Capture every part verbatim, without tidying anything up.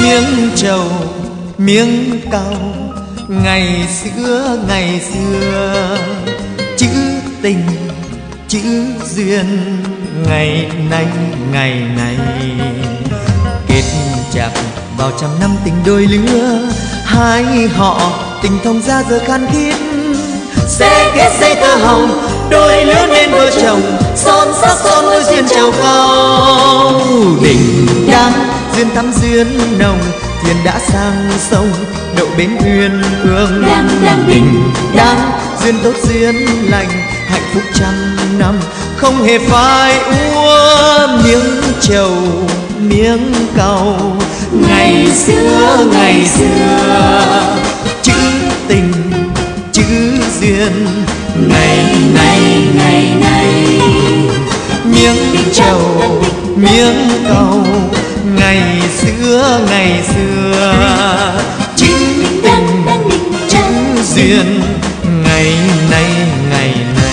miếng trầu miếng cau ngày xưa ngày xưa, chữ tình chữ duyên ngày nay ngày nay. Kết chặt vào trăm năm tình đôi lứa, hai họ tình thông ra giờ khan khít. Sẽ kết dây tơ hồng đôi lứa nên vợ chồng, son sắc son môi duyên trầu cao. Đình đám duyên thắm duyên nồng, thuyền đã sang sông đậu bến uyên ương. Đình đám duyên tốt duyên lành, hạnh phúc trăm năm không hề phai úa. Miếng trầu miếng cau ngày xưa ngày xưa, chữ tình chữ duyên ngày nay ngày nay. Miếng trầu miếng cau ngày xưa ngày xưa, chữ tình chữ duyên ngày nay ngày nay.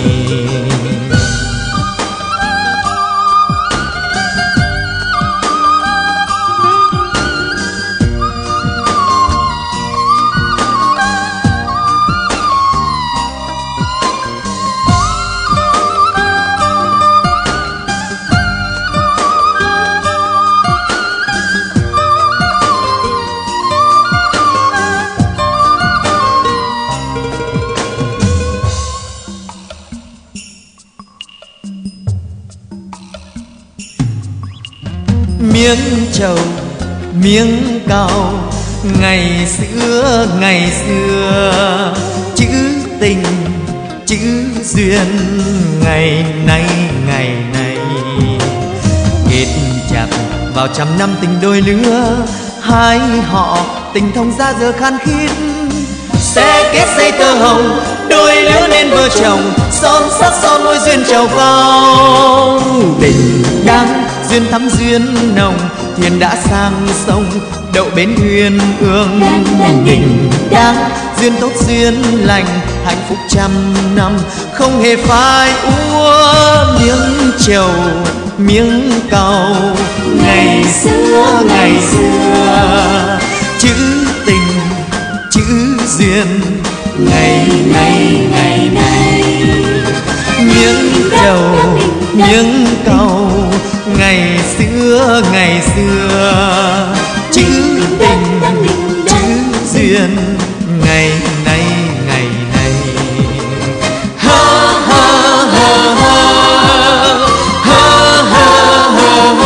Miếng trầu miếng cau ngày xưa ngày xưa, chữ tình chữ duyên ngày nay ngày nay. Kết chặt vào trăm năm tình đôi lứa, hai họ tình thông ra giờ khan khít. Sẽ kết dây tơ hồng đôi lứa nên vợ chồng, son sắc son môi duyên trầu cao. Tình đám duyên thắm duyên nồng, thuyền đã sang sông đậu bến uyên ương. Đình đám duyên tốt duyên lành, hạnh phúc trăm năm không hề phai úa. Miếng trầu miếng cau ngày xưa ngày xưa, chữ tình chữ duyên ngày nay ngày nay. Miếng trầu miếng cau ngày xưa ngày xưa, chữ tình chữ duyên ngày nay ngày nay. Ha ha ha ha ha ha ha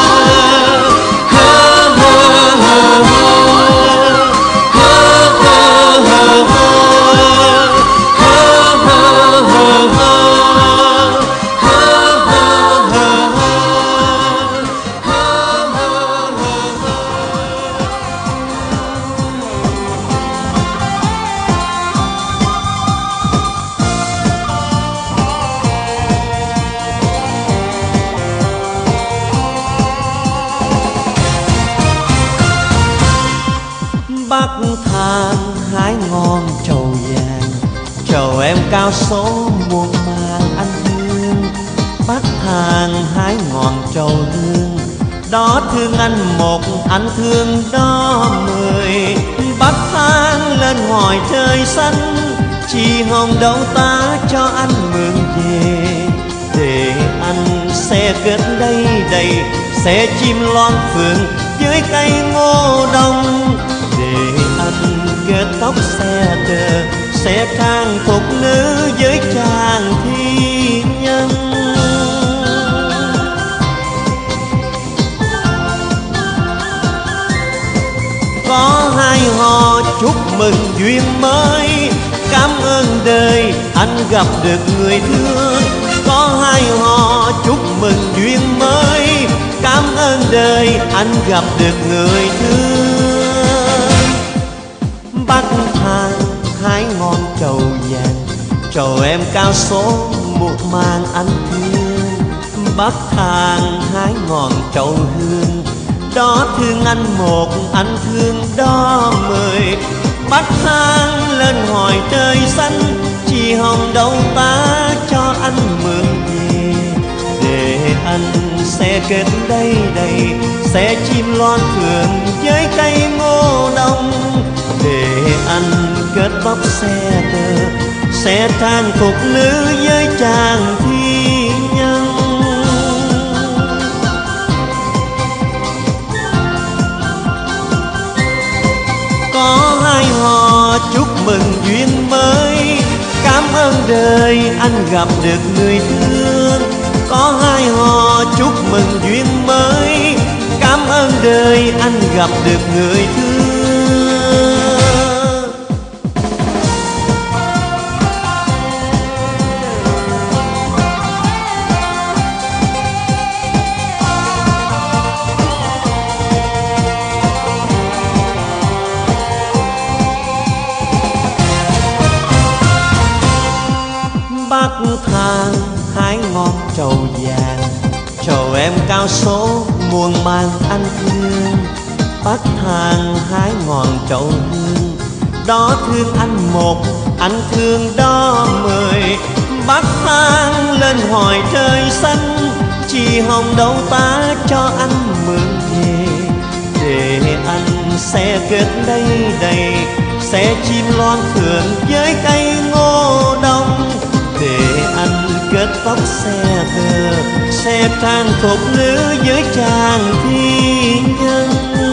cao số muôn màng anh thương. Bắc hàng hái ngọn trầu hương, đó thương anh một anh thương đó mười. Bắc thang lên hỏi trời xanh, chỉ hồng đâu ta cho anh mượn về. Để anh sẽ kết đây đầy, sẽ chim loan phượng dưới cây ngô đông. Để anh kết tóc xe tơ, sẽ trang phục nữ với chàng thi nhân. Có hai họ chúc mừng duyên mới, cảm ơn đời anh gặp được người thương. Có hai họ chúc mừng duyên mới, cảm ơn đời anh gặp được người thương. Bắc thang hái ngọn trầu vàng, trầu em cao số một màng anh thương. Bắc thang hái ngọn trầu hương, đó thương anh một anh thương đó mười. Bắc thang lên hỏi trời xanh, chỉ hồng đâu ta cho anh mượn về. Để anh sẽ kết đây đầy, sẽ chim loan phượng với cây ngô đông. Để anh kết bắp xe tơ, sẽ than phục nữ với chàng thi nhân. Có hai hò chúc mừng duyên mới, cảm ơn đời anh gặp được người thương. Có hai hò chúc mừng duyên mới, cảm ơn đời anh gặp được người thương. Bắc thang hái ngon trầu vàng, trầu em cao số muôn mang anh thương. Bắc thang hái ngọn trầu hương, đó thương anh một, anh thương đó mười. Bắc thang lên hỏi trời xanh, chỉ hồng đâu ta cho anh mượn về. Để anh sẽ kết đây đầy, sẽ chim loan phượng với cây ngô đông. Để anh kết tóc xe thơ, sẽ trang phục nữ với chàng thi nhân.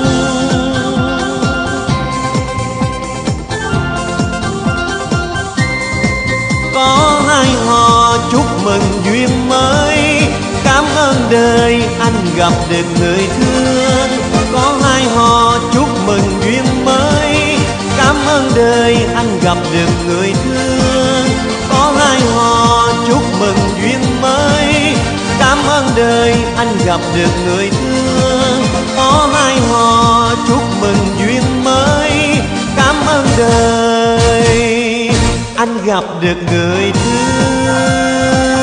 Có hai hò chúc mừng duyên mới, cảm ơn đời anh gặp được người thương. Có hai hò chúc mừng duyên mới, cảm ơn đời anh gặp được người thương. Có hai hò chúc mừng duyên mới, cảm ơn đời anh gặp được người thương. Có hai hò chúc mừng duyên mới, cảm ơn đời anh gặp được người thương.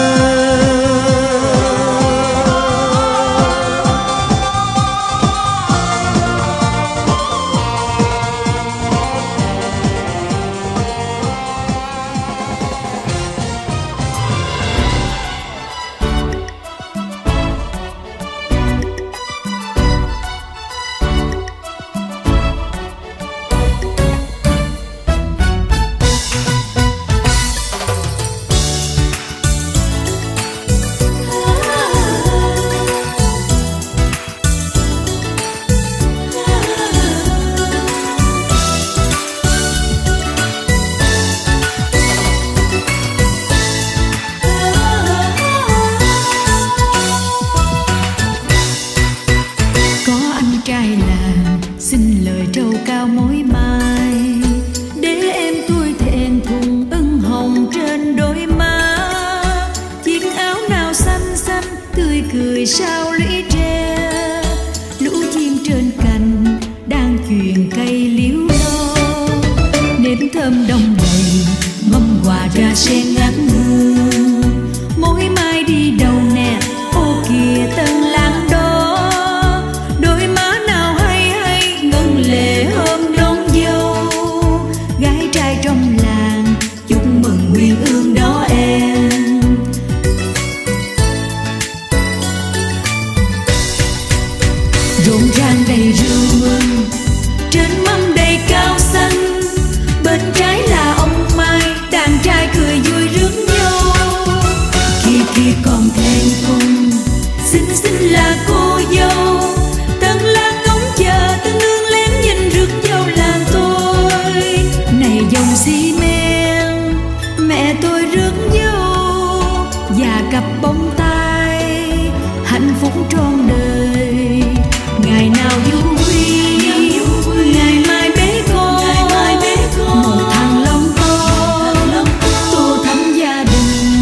Sao lũy tre lũ chim trên cành đang chuyền cây liễu lo, nếp thơm đông đầy mâm quà ra sen ngát hương. Mỗi mai đi đâu nè, ô kìa tân lang đó, đôi má nào hay hay ngân lệ hôm đón dâu. Gái trai trong làng chúc mừng nguyên ương đó em. Rộn ràng đầy rượu mừng, trên mâm đầy cao xanh, bên trái là ông Mai, đàn trai cười vui rước nhau. Kia kia còn thèn cùng, xinh xinh là cô dâu, tân lang ngóng chờ tân nương lén nhìn rước dâu là tôi. Này dòng xi men, mẹ tôi rước dâu, và cặp bông tai, hạnh phúc trọn đời. Ngày nào vui, ngày mai bé con, một thằng lông con, tô thắm gia đình.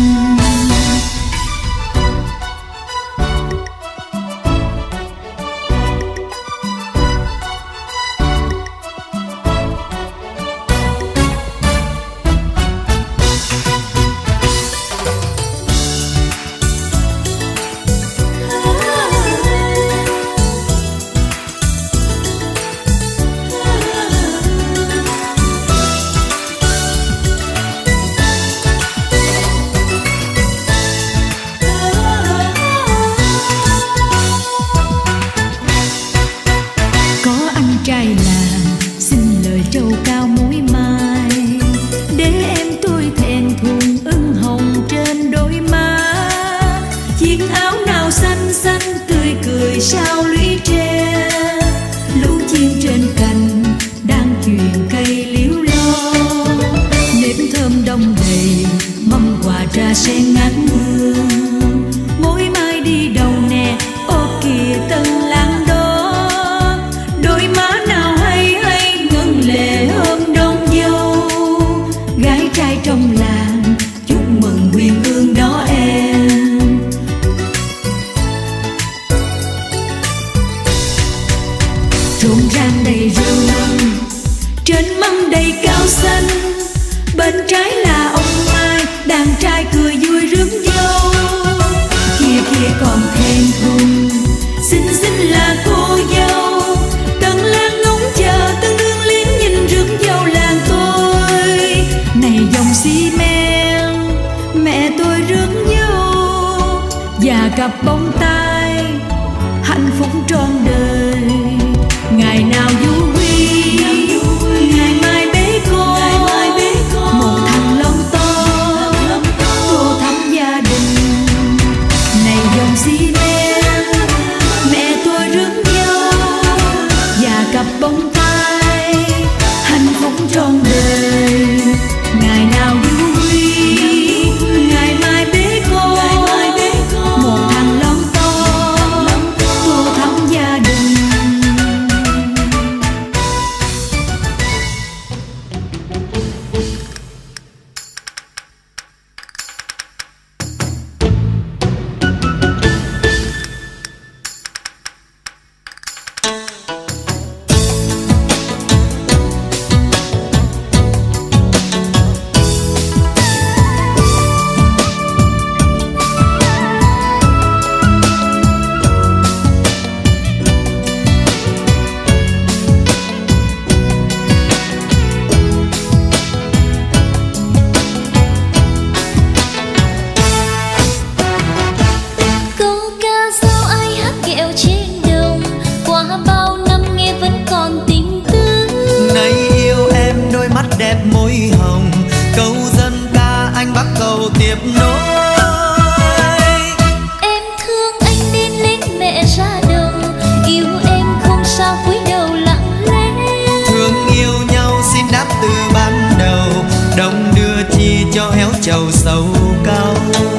đầy mâm quà trà sen ngát hương. Mối mai đi đâu nè, ô kìa tân lang đó, đôi má nào hay hay ngân lệ hôm đón dâu. Gái trai trong làng chúc mừng huyền ương đó em. Rộn ràng đầy rượu mừng, trên mâm đầy cao xanh. Bên trái là ông Mai, đàn trai cười vui rước dâu. Kia kia còn thèm thùng, xinh xinh là cô dâu. Tân lang ngóng chờ, tân đương liếc nhìn rước dâu làng tôi. Này dòng xi men, mẹ tôi rước dâu. Và cặp bông tai, hạnh phúc trọn đời. Ngày nào du huy, ngày mai bế con. Một thằng lông to, tô thắm gia đình. Này dòng xi men, mẹ tôi rước dâu. Và cặp bông tai, hạnh phúc trọn đời. Ngày nào du huy, ngày mai bế con. Một thằng lông to, tô thắm gia đình. Đẹp môi hồng, câu dân ca anh bắt cầu tiếp nối. Em thương anh nên lấy mẹ ra đồng, yêu em không sao cúi đầu lặng lẽ. Thương yêu nhau xin đáp từ ban đầu, đồng đưa chi cho héo trầu sầu cao.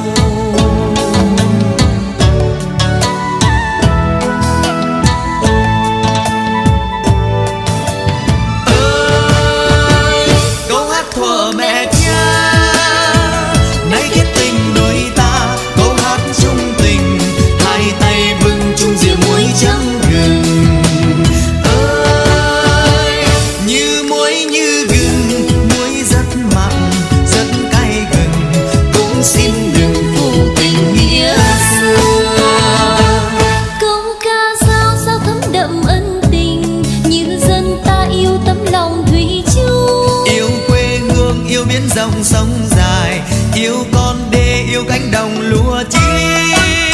Dòng sông dài, yêu con đê, yêu cánh đồng lúa chín.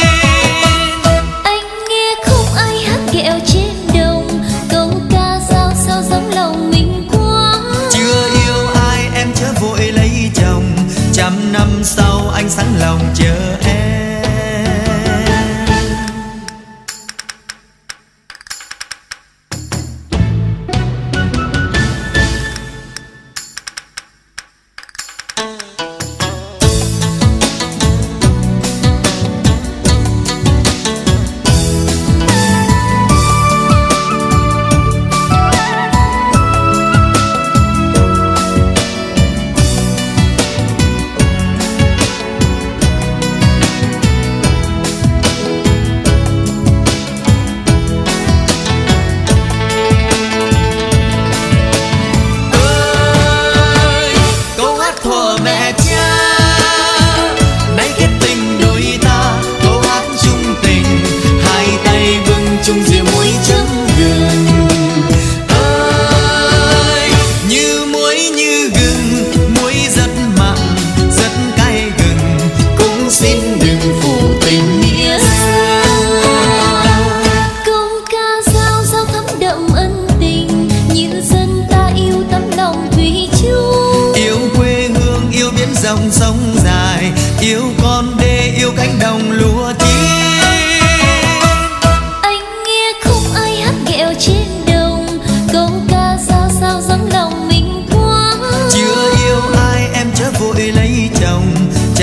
Anh nghe không ai hát ghẹo trên đồng, câu ca giao sao giống lòng mình quá. Chưa yêu ai em chớ vội lấy chồng, trăm năm sau anh sẵn lòng chờ em. Dòng sông dài, yêu con đê, yêu cánh đồng lúa chín. Anh nghe không ai hát ghẹo trên đồng, câu ca sao sao giống lòng mình quá. Chưa yêu ai em chớ vội lấy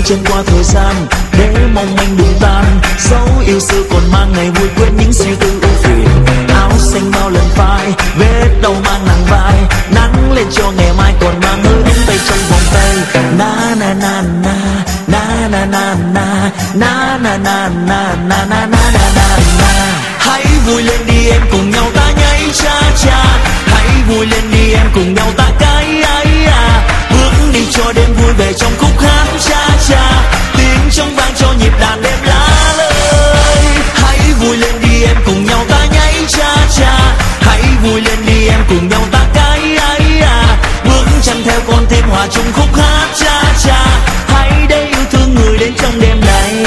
chen qua thời gian để mong manh đừng tan. Dấu yêu xưa còn mang ngày vui quên những suy tư ưu phiền. Áo xanh bao lần phai, vết đau mang nặng vai. Nắng lên cho ngày mai còn mang hơi đến tay trong vòng tay. Na na na na na na na na na na na na na na na na na. Hãy vui lên đi em cùng nhau ta nhảy cha cha. Hãy vui lên đi em cùng nhau ta cái ấy à. Bước đi cho đêm vui về trong khúc hát cha cha. Tiếng trong vang cho nhịp đàn đêm lá lời. Hãy vui lên đi em cùng nhau ta nhảy cha cha. Hãy vui lên đi em cùng nhau ta cái ấy à. Bước chân theo con tim hòa chung khúc hát cha cha. Hãy để yêu thương người đến trong đêm này.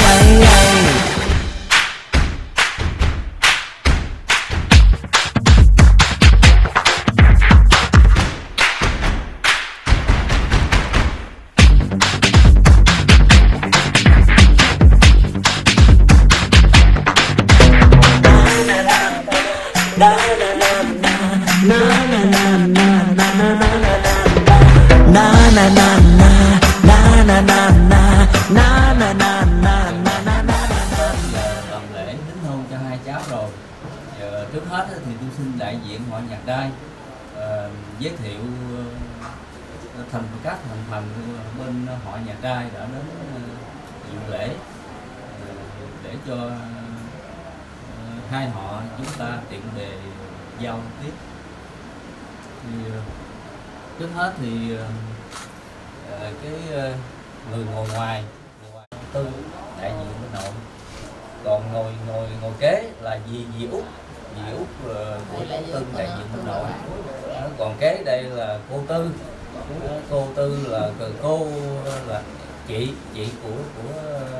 Trước hết thì tôi xin đại diện họ Nhạc Đai uh, giới thiệu uh, thành các thành phần bên họ Nhạc Đai đã đến uh, dự lễ uh, để cho uh, hai họ chúng ta tiện bề giao tiếp. Thì, uh, trước hết thì uh, uh, cái uh, người ngồi ngoài, ngoài Tư đại diện bên nội, còn ngồi ngồi ngồi kế là dì dì Út. Dì Út của Tư đại diện bên nội. Còn kế đây là cô Tư. Cô Tư là cô là chị chị của của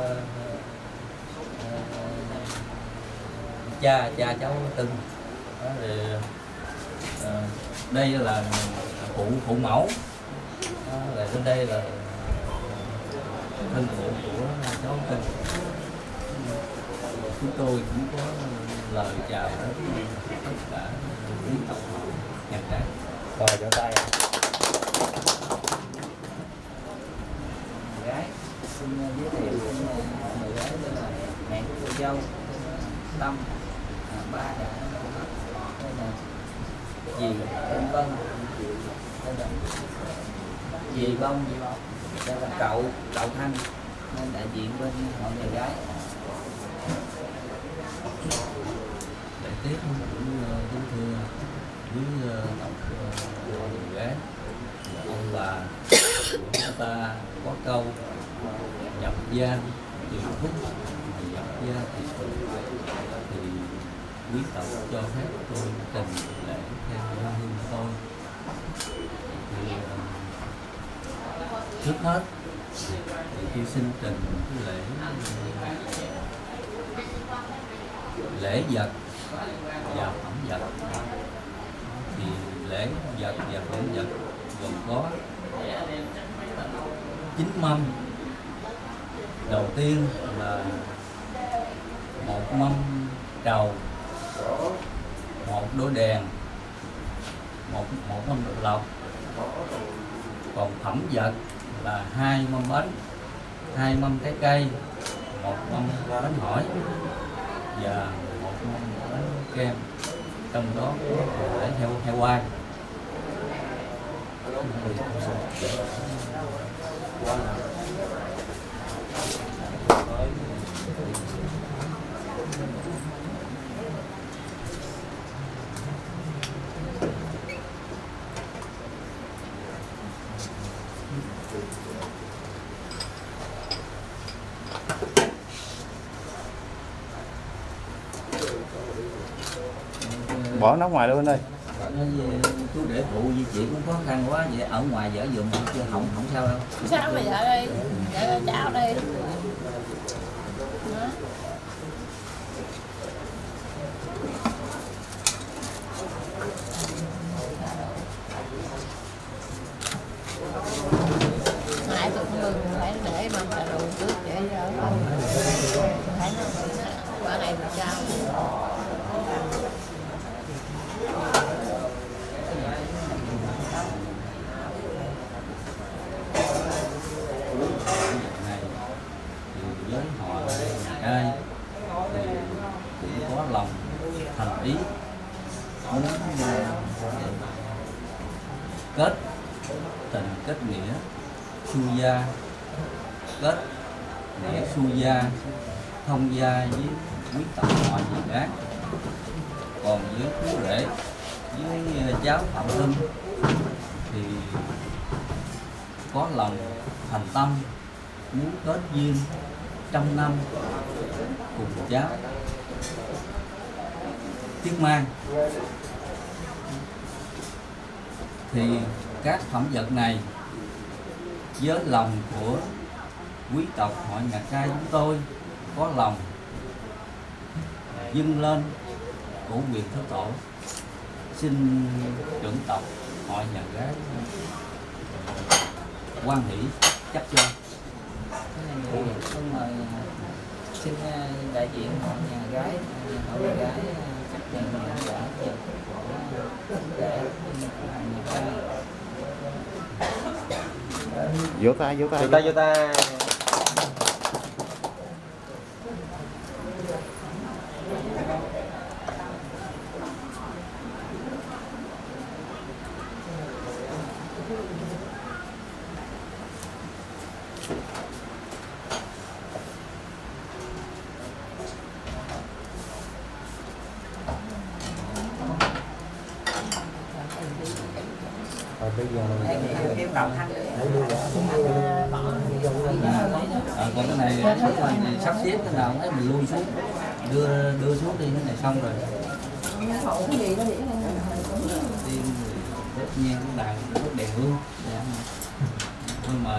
uh, cha cha cháu Tư. Đó, thì, uh, đây là phụ phụ mẫu. Đó, là bên đây là thân phụ của cháu Tư. Chúng tôi cũng có lời chào đến tất cả quý tộc Nhạc Đai. Rồi vỗ tay. Gái xin giới thiệu người gái đây là mẹ của cô dâu Tâm, à, ba đã đây là dì Tên Vân, đây là dì Bông, đây là cậu cậu Thanh, nên đại diện bên họ nhà gái. Đại tiết cũng kính thưa quý tộc họ nhà gái, ông bà của chúng ta có câu nhập gia thì phúc, nhập gia thì phúc, thì quý tộc cho phép tôi trình lễ theo gia hương tôi. Thì trước hết thì tôi xin trình cái lễ lễ vật và phẩm vật. Thì lễ vật và phẩm vật gồm có chín mâm. Đầu tiên là một mâm trầu, một đôi đèn, một một mâm đậu lộc. Còn phẩm vật là hai mâm bánh, hai mâm trái cây, một mâm bánh hỏi và một mâm bánh kem, trong đó có để heo heo quay. Bỏ nó ngoài luôn đây. Chú để phụ di chuyển cũng khó khăn quá, vậy ở ngoài dở giùm chứ không không sao đâu. Sao mà vợ đi, vợ chào đi. Nãy tôi cũng mừng phải để mâm trà đồ trước vậy rồi. Thấy nó quả này mà sao. kết nghĩa su gia, kết nghĩa su gia thông gia với quý tộc họ gì khác. Còn với chú rể với cháu Phạm Hưng thì có lòng thành tâm muốn kết duyên trăm năm cùng cháu Tiết Mang. Thì các phẩm vật này với lòng của quý tộc họ Nhà Trai chúng tôi có lòng dâng lên cổ quyền Thế Tổ, xin trưởng tộc họ Nhà Gái quan hỷ chấp cho. Xin đại diện họ Nhà Gái, họ Nhà Gái chấp nhận nhận giả của để vỗ tay vỗ tay vỗ tay vỗ tay. À, còn cái này mình sắp xếp cái nào thấy mình lui xuống, đưa đưa xuống đi, cái này xong rồi. Tiên đốt nhang cái đàn, đốt đèn hương. Tôi mời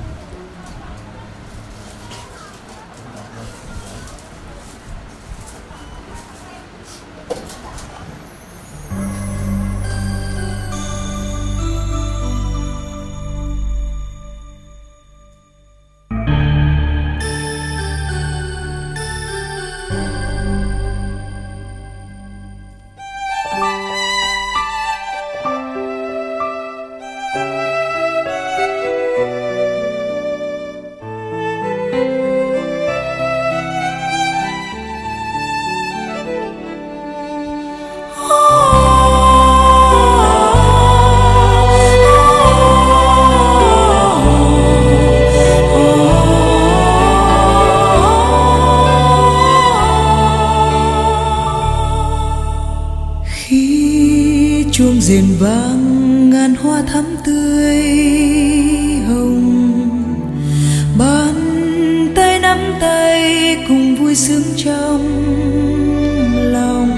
chuông rền vang ngàn hoa thắm tươi hồng, bàn tay nắm tay cùng vui sướng trong lòng.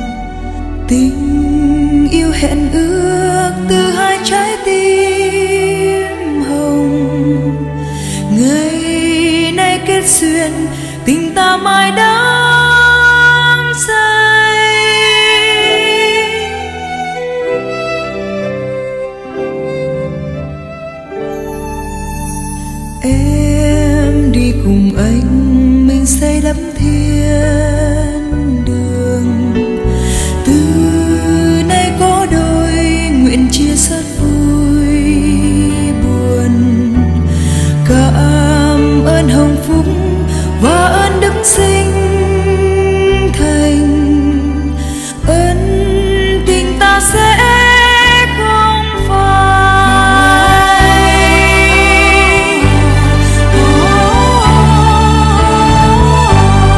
Tình yêu hẹn ước từ hai trái tim hồng, ngày nay kết duyên tình ta mãi đắm say. Em đi cùng anh, mình xây đắp thiên đường. Từ nay có đôi nguyện chia sớt vui buồn. Cảm ơn hồng phúc và ơn đức sinh thành. Ơn tình ta sẽ không phai. Oh, oh, oh, oh.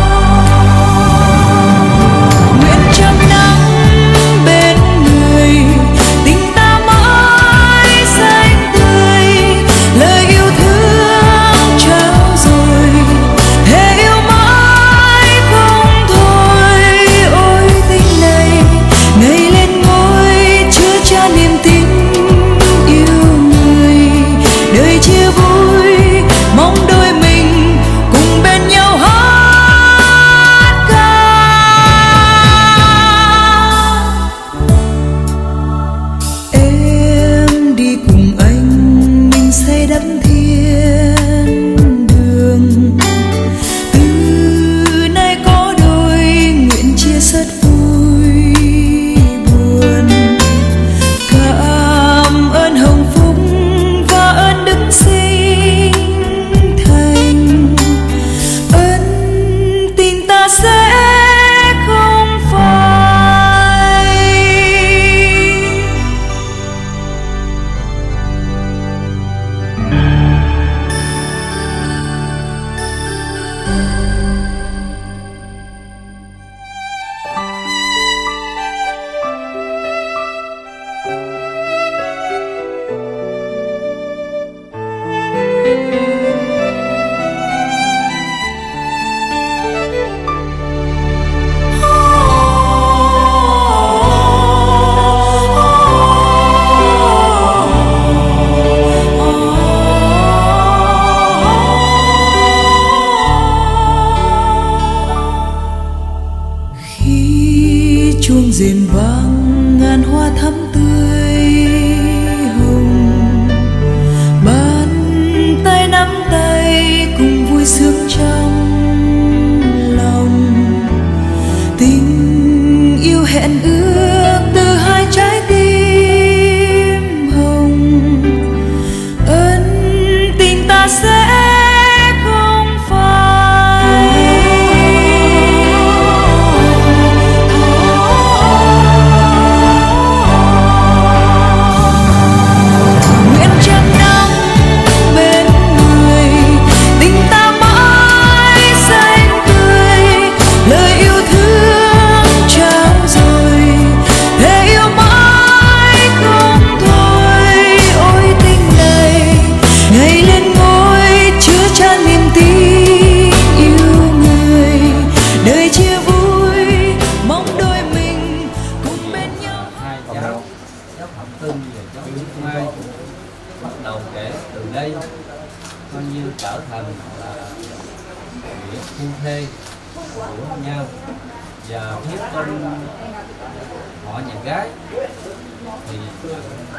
đầu kể từ đây coi như trở thành là nghĩa phu thê của nhau, và phía bên họ nhà gái thì phía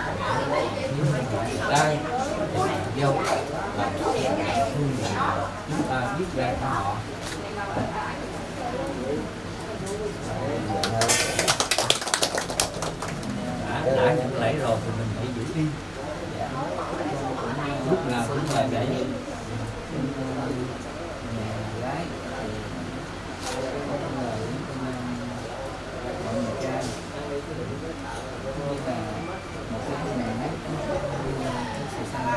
nhà trai thì nhà dâu là thương mà chúng ta viết ra cho họ. đã, đã nhận lễ rồi thì mình phải giữ đi, lúc nào cũng là vậy. Nhà gái thì có người công an bọn nhà trai như là một cái nhà hát sự sang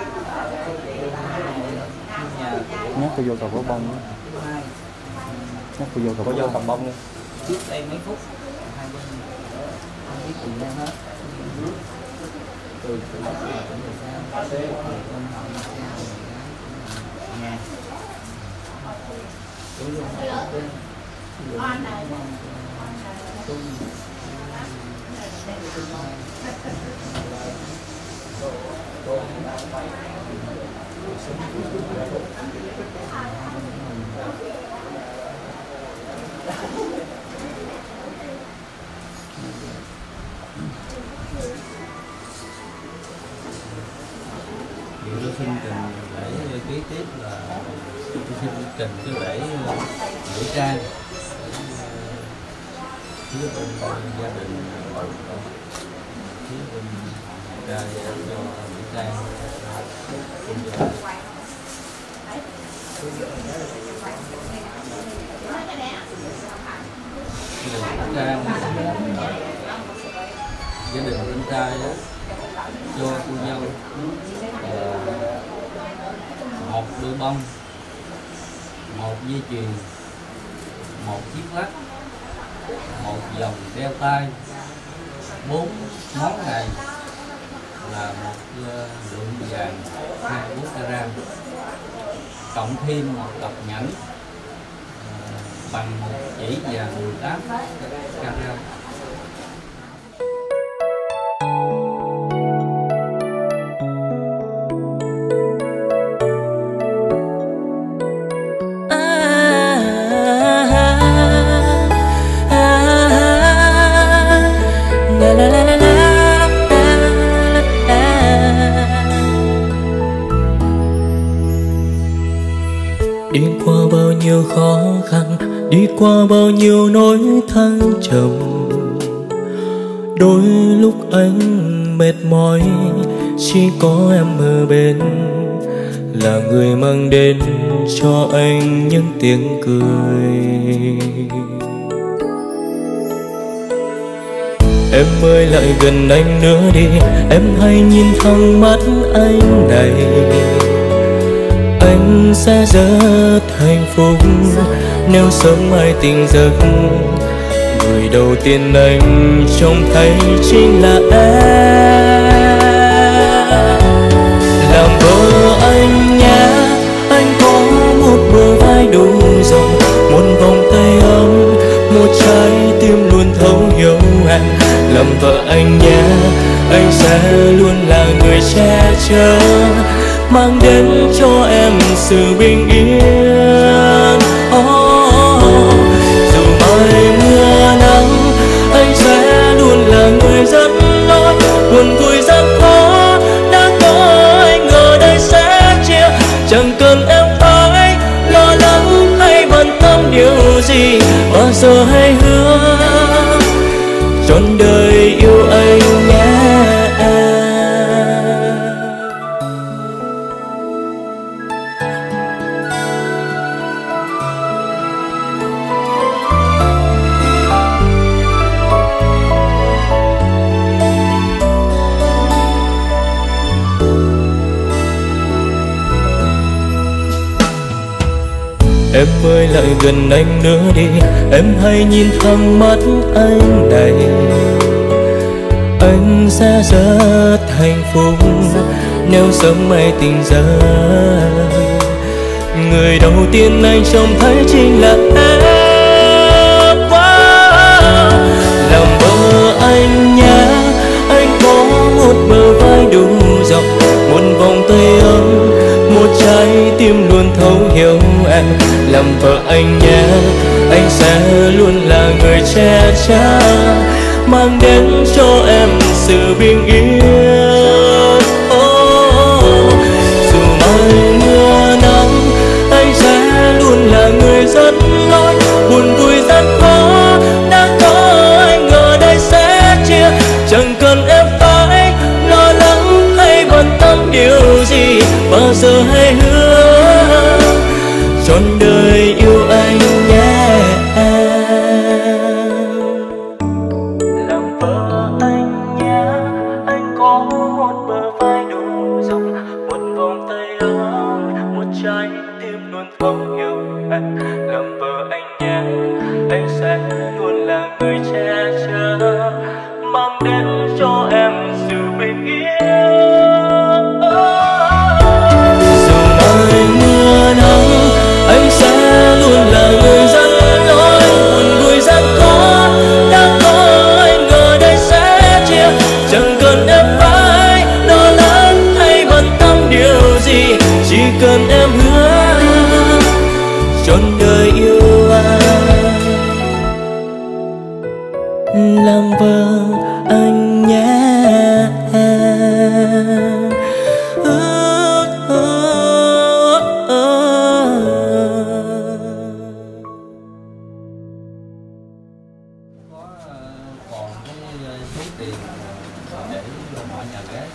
nhắc tôi vô cầu có bông nữa. Nhắc tôi vô cầu có vô cầm bông nữa. Trước đây mấy phút hai bên không biết cùng nhau hết, từ từ đó là cũng được sao thì con họ nhà sao nhà tôi luôn ở bên Thì tôi xin trình lễ kế tiếp là tôi xin trình cái lễ lễ trang phía bên gia đình, phía bên trai cho lễ trang. Trang gia đình bên trai đó cho cô dâu một đôi bông, một dây chuyền, một chiếc lắc, một vòng đeo tay, bốn món này là một lượng vàng hai mươi bốn carat, cộng thêm một cặp nhẫn bằng một chỉ vàng mười tám carat. Đi qua bao nhiêu khó khăn, đi qua bao nhiêu nỗi thăng trầm, đôi lúc anh mệt mỏi, chỉ có em ở bên là người mang đến cho anh những tiếng cười. Em ơi lại gần anh nữa đi, em hãy nhìn thẳng mắt anh này. Anh sẽ rất hạnh phúc nếu sớm mai tỉnh giấc, người đầu tiên anh trông thấy chính là em. Làm vợ anh nhé, anh có một bờ vai đủ rộng, một vòng tay ấm, một trái tim luôn thấu hiểu em. Làm vợ anh nhé, anh sẽ luôn là người che chở, mang đến cho em sự bình yên. Oh, dù mai mưa nắng, anh sẽ luôn là người dẫn lối. Buồn vui gian khó đã có anh ở đây sẽ chia, chẳng cần em phải lo lắng hay bận tâm điều gì. Bao giờ hãy hứa trọn đời yêu anh nhé. Em ơi lại gần anh nữa đi, em hãy nhìn thẳng mắt anh này. Anh sẽ rất hạnh phúc nếu sớm mai tỉnh giấc, người đầu tiên anh trông thấy chính là em. Wow. Làm vợ anh nhé, anh có một bờ vai đủ rộng, một vòng tay trái tim luôn thấu hiểu em. Làm vợ anh nhé, anh sẽ luôn là người che chở, mang đến cho em sự bình yên. Oh, dù mai mưa nắng, anh sẽ luôn là người dẫn lối. Buồn vui gian khó, đã có anh ở đây sẽ chia. Chẳng cần em phải lo lắng hay bận tâm điều gì, bao giờ hãy hứa trọn đời yêu anh nhé. Làm vợ anh nhé, anh có một bờ vai đủ rộng, một vòng tay lớn, một trái tim luôn thấu hiểu em. Làm vợ anh nhé, anh sẽ luôn là người che chở, mang đến cho em sự bình yên. Dù mai mưa nắng, anh sẽ luôn là người dẫn lối. Buồn vui gian khó, đã có anh ở đây sẽ chia. Chẳng cần em phải lo lắng hay bận tâm điều gì, chỉ cần em hứa trọn đời yêu anh. Làm vợ anh nhé. Còn cái số tiền để mọi nhà gái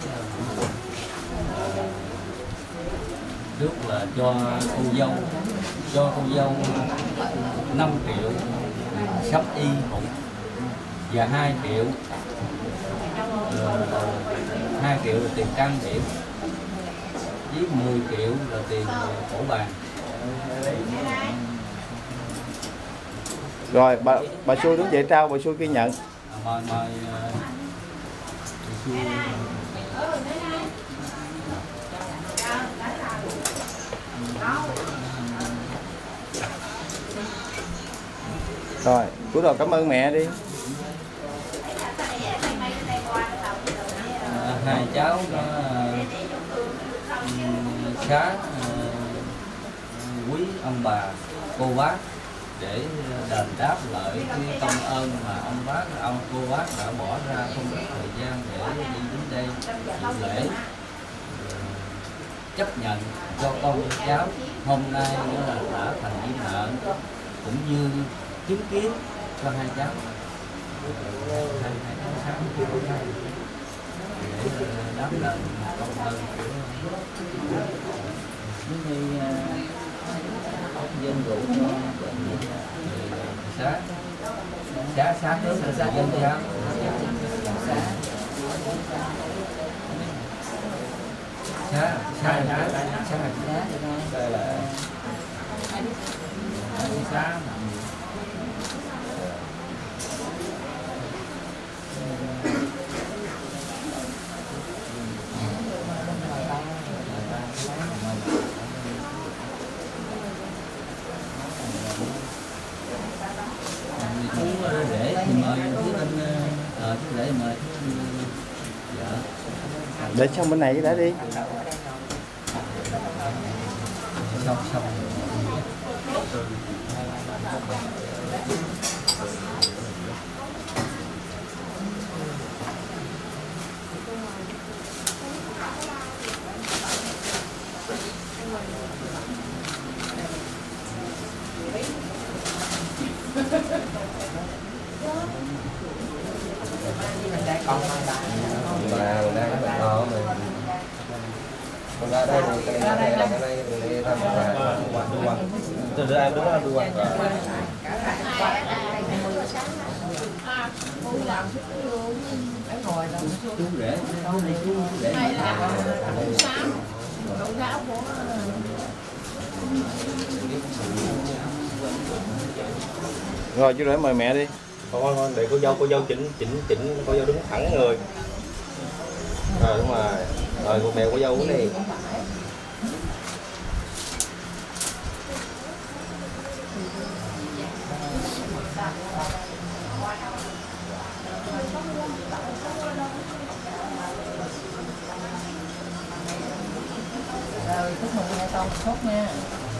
trước là cho cô dâu, cho cô dâu năm triệu sắp y hụt và hai triệu hai triệu là tiền can điểm, với mười triệu là tiền cổ bàn. Rồi bà bà xui đứng dậy trao, bà xui kia nhận. Mời mời xui. Rồi cúi đầu cảm ơn mẹ đi. À, hai cháu nó khá quý ông bà cô bác để đền đáp lại cái công ơn mà ông bác ông cô bác đã bỏ ra không ít thời gian để đi đến đây dự lễ, chấp nhận cho con cháu hôm nay nữa là đã thành viên nợ, cũng như chứng kiến cho hai cháu hai hai tháng sáng để đáp đền công ơn Như dân vụ cho sáng sáng sáng đến là sáng dân sáng sáng sáng sáng đây là sáng để thì mời phía bên ờ chứ để mời vợ Để xong bên này đã đi. xong xong mà mình đang cái to mình mình ra đây mình cái này cái này cái này mình đi thăm và đu quanh từ từ em đứng đó đu quanh chú rể chú rể Rồi chú rể mời mẹ đi. thôi thôi để cô dâu cô dâu chỉnh chỉnh chỉnh cô dâu đứng thẳng người rồi đúng rồi rồi cô mẹ cô dâu uống đi. Rồi chúc mừng hai con một phút nha.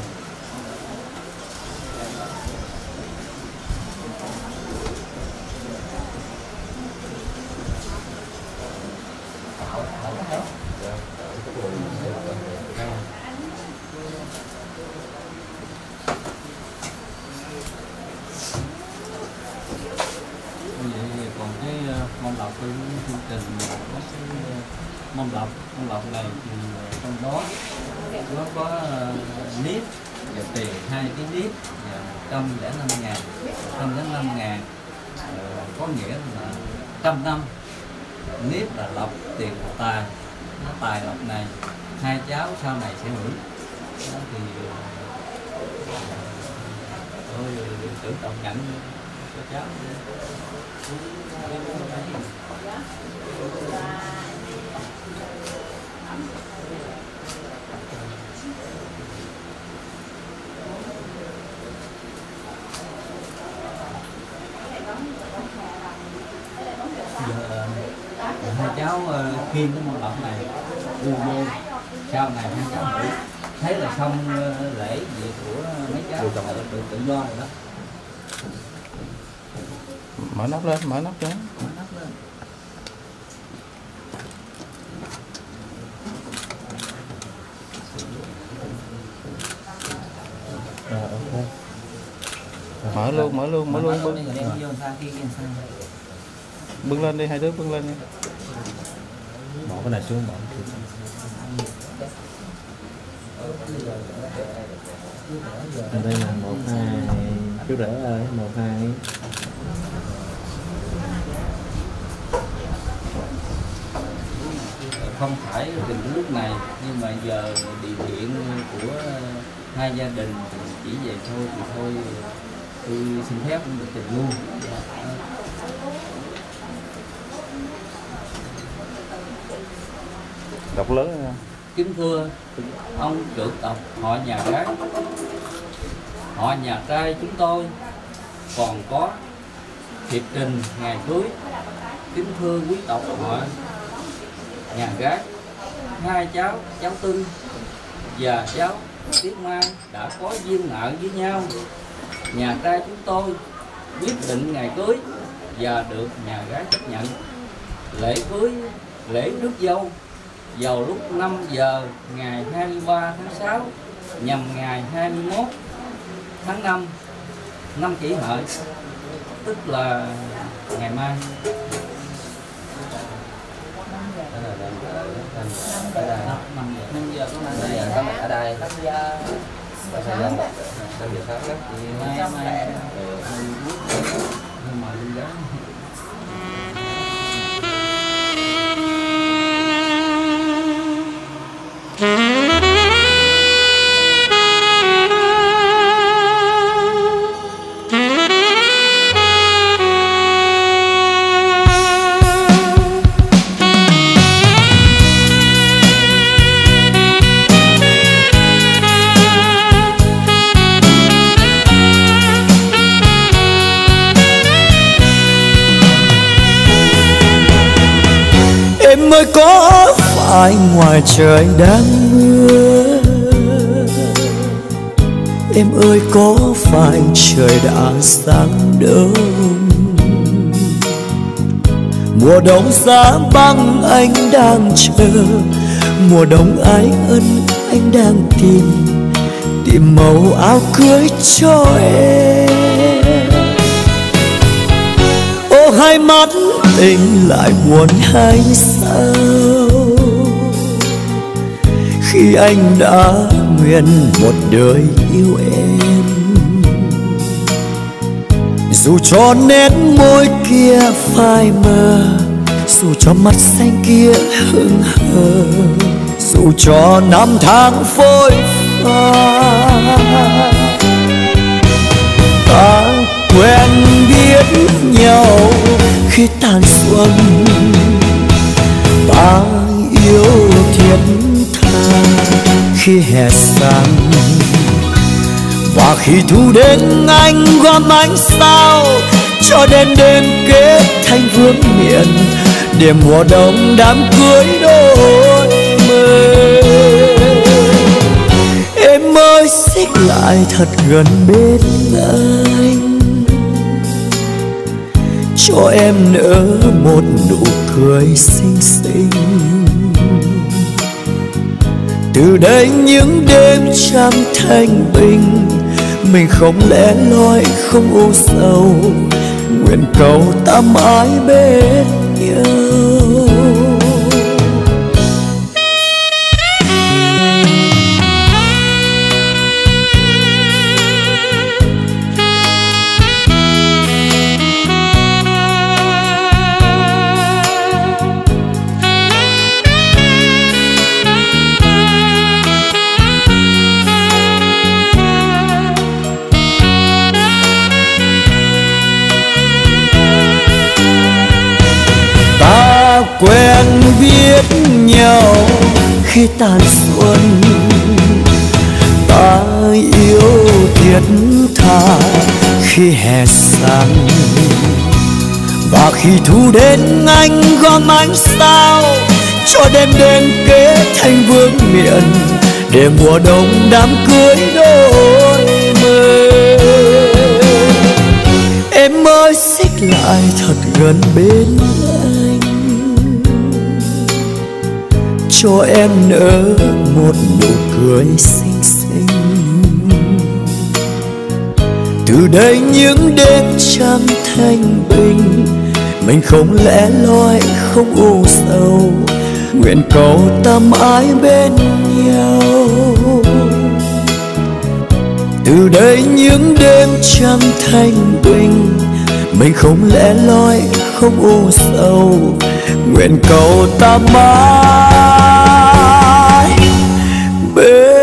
Còn cái mâm lọc của chương trình có cái mâm lọc mâm lọc này thì trong đó nó có nếp và tiền hai cái nếp và một trăm lẻ năm ngàn trăm lẻ năm ngàn có nghĩa là trăm năm. Nếp là lọc, tiền là tài, nó tài lọc này hai cháu sau này sẽ hưởng. Đó thì tôi tưởng trọng nhận cho cháu. Giờ hai cháu khiêng cái môn lọc này đưa vô, sau này hai cháu thử thấy là xong lễ gì của mấy cháu tự tự do rồi đó. Mở nắp lên, mở nắp cho. Mở nắp lên. Rồi ok. Mở luôn, mở luôn, mở luôn. Bưng. Bưng lên đi, hai đứa bưng lên đi. Bỏ cái này xuống, bỏ cái kia. Đây là một hai chú rể ơi, một hai. Không phải trình lúc này nhưng mà giờ điều kiện của hai gia đình chỉ về thôi thì thôi tôi xin phép được trình luôn. Đọc lớn nha. Kính thưa ông trưởng tộc họ nhà gái, họ nhà trai chúng tôi còn có thiệp trình ngày cưới. Kính thưa quý tộc họ nhà gái, hai cháu cháu Tư và cháu Tiết Mai đã có duyên nợ với nhau. Nhà trai chúng tôi quyết định ngày cưới và được nhà gái chấp nhận. Lễ cưới, lễ rước dâu vào lúc năm giờ ngày hai mươi ba tháng sáu nhằm ngày hai mươi mốt tháng năm năm Kỷ Hợi, tức là ngày mai. năm giờ có mặt ở đây. năm giờ năm giờ sáng đó thì mai mai nhưng mà linh giáo. Em ơi có phải ngoài trời đang mưa, em ơi có phải trời đã sáng đông. Mùa đông giá băng anh đang chờ, mùa đông ái ân anh đang tìm, tìm màu áo cưới cho em. Ô hai mắt tình lại buồn hay sao, khi anh đã nguyện một đời yêu em. Dù cho nét môi kia phai mờ, dù cho mắt xanh kia hững hờ, dù cho năm tháng phôi pha, ta quen biết nhau khi tàn xuân, ta yêu thiết tha khi hè sáng, và khi thu đến anh gom ánh sao cho đến đêm kết thành vương miện, để mùa đông đám cưới đôi mơ. lại thật gần bên anh, cho em nở một nụ cười xinh xinh. Từ đây những đêm trăng thanh bình, mình không lẻ loi không u sầu, nguyện cầu ta mãi bên nhau. Quen biết nhau khi tàn xuân, ta yêu thiết tha khi hè sang, và khi thu đến anh gom ánh sao cho đêm đến kết thành vương miện, để mùa đông đám cưới đôi mươi. Em ơi xích lại thật gần bên anh, cho em nở một nụ cười xinh xinh. Từ đây những đêm trăng thanh bình, mình không lẻ loi không u sầu, nguyện cầu ta mãi bên nhau. Từ đây những đêm trăng thanh bình, mình không lẻ loi không u sầu, nguyện cầu ta mãi bên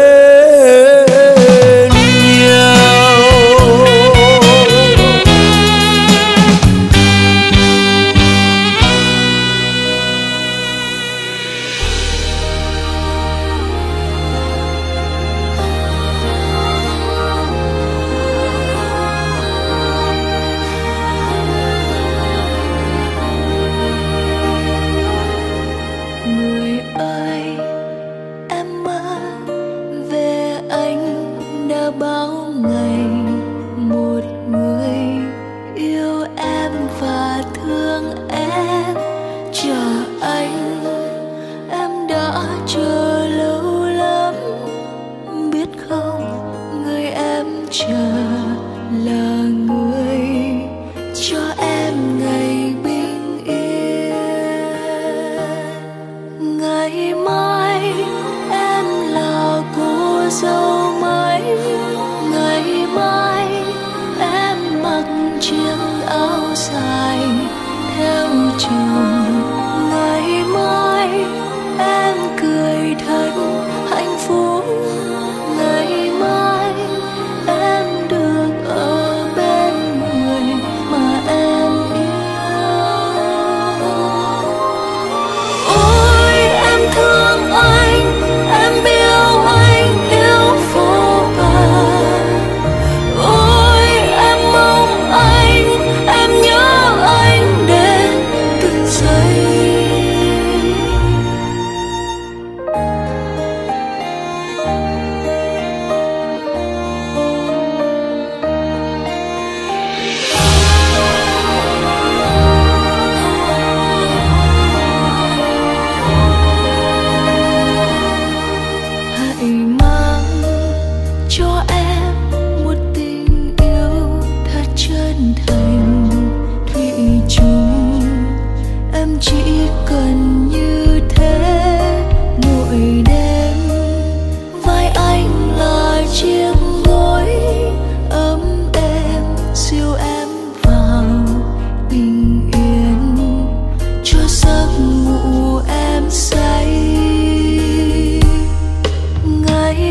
giấc ngủ em say. Ngày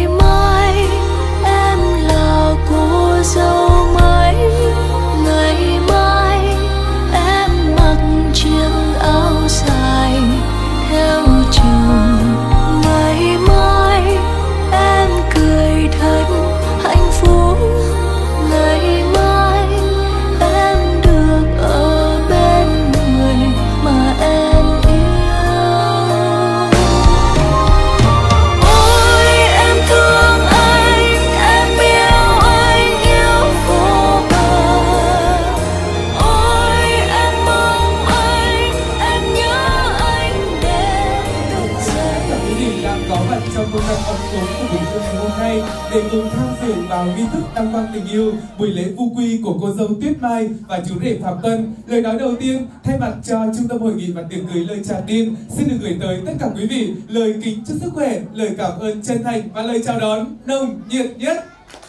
trong ngày hôm nay để cùng tham dự vào nghi thức đăng quang tình yêu buổi lễ vu quy của cô dâu Tuyết Mai và chú rể Phạm Tuân. Lời nói đầu tiên thay mặt cho Trung tâm Hội nghị và tiệc cưới lời chào tin xin được gửi tới tất cả quý vị lời kính chúc sức khỏe, lời cảm ơn chân thành và lời chào đón nồng nhiệt nhất.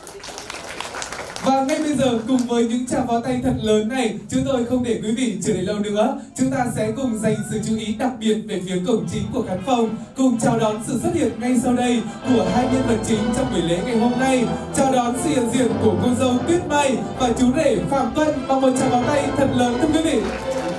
Và ngay bây giờ cùng với những tràng pháo tay thật lớn này, chúng tôi không để quý vị chờ đợi lâu nữa, chúng ta sẽ cùng dành sự chú ý đặc biệt về phía cổng chính của khán phòng, cùng chào đón sự xuất hiện ngay sau đây của hai nhân vật chính trong buổi lễ ngày hôm nay. Chào đón sự hiện diện của cô dâu Tuyết Mai và chú rể Phạm Tuân bằng một tràng pháo tay thật lớn thưa quý vị.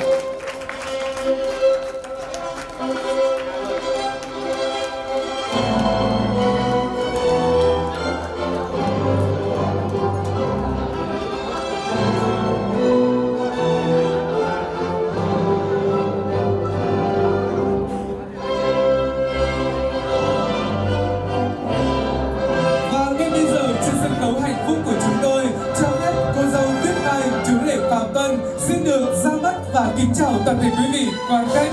Và kính chào toàn thể quý vị quan khách.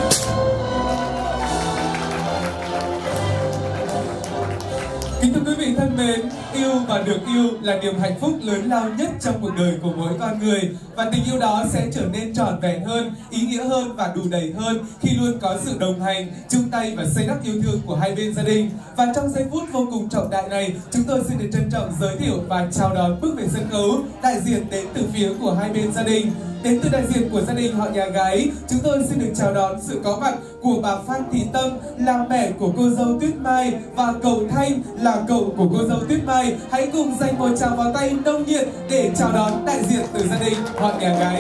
Kính thưa quý vị thân mến, yêu và được yêu là niềm hạnh phúc lớn lao nhất trong cuộc đời của mỗi con người. Và tình yêu đó sẽ trở nên trọn vẹn hơn, ý nghĩa hơn và đủ đầy hơn khi luôn có sự đồng hành, chung tay và xây đắp yêu thương của hai bên gia đình. Và trong giây phút vô cùng trọng đại này, chúng tôi xin được trân trọng giới thiệu và chào đón bước về sân khấu đại diện đến từ phía của hai bên gia đình. Đến từ đại diện của gia đình họ nhà gái, chúng tôi xin được chào đón sự có mặt của bà Phan Thị Tâm là mẹ của cô dâu Tuyết Mai và cậu Thanh là cậu của cô dâu Tuyết Mai. Hãy cùng dành một tràng pháo tay nồng nhiệt để chào đón đại diện từ gia đình họ nhà gái.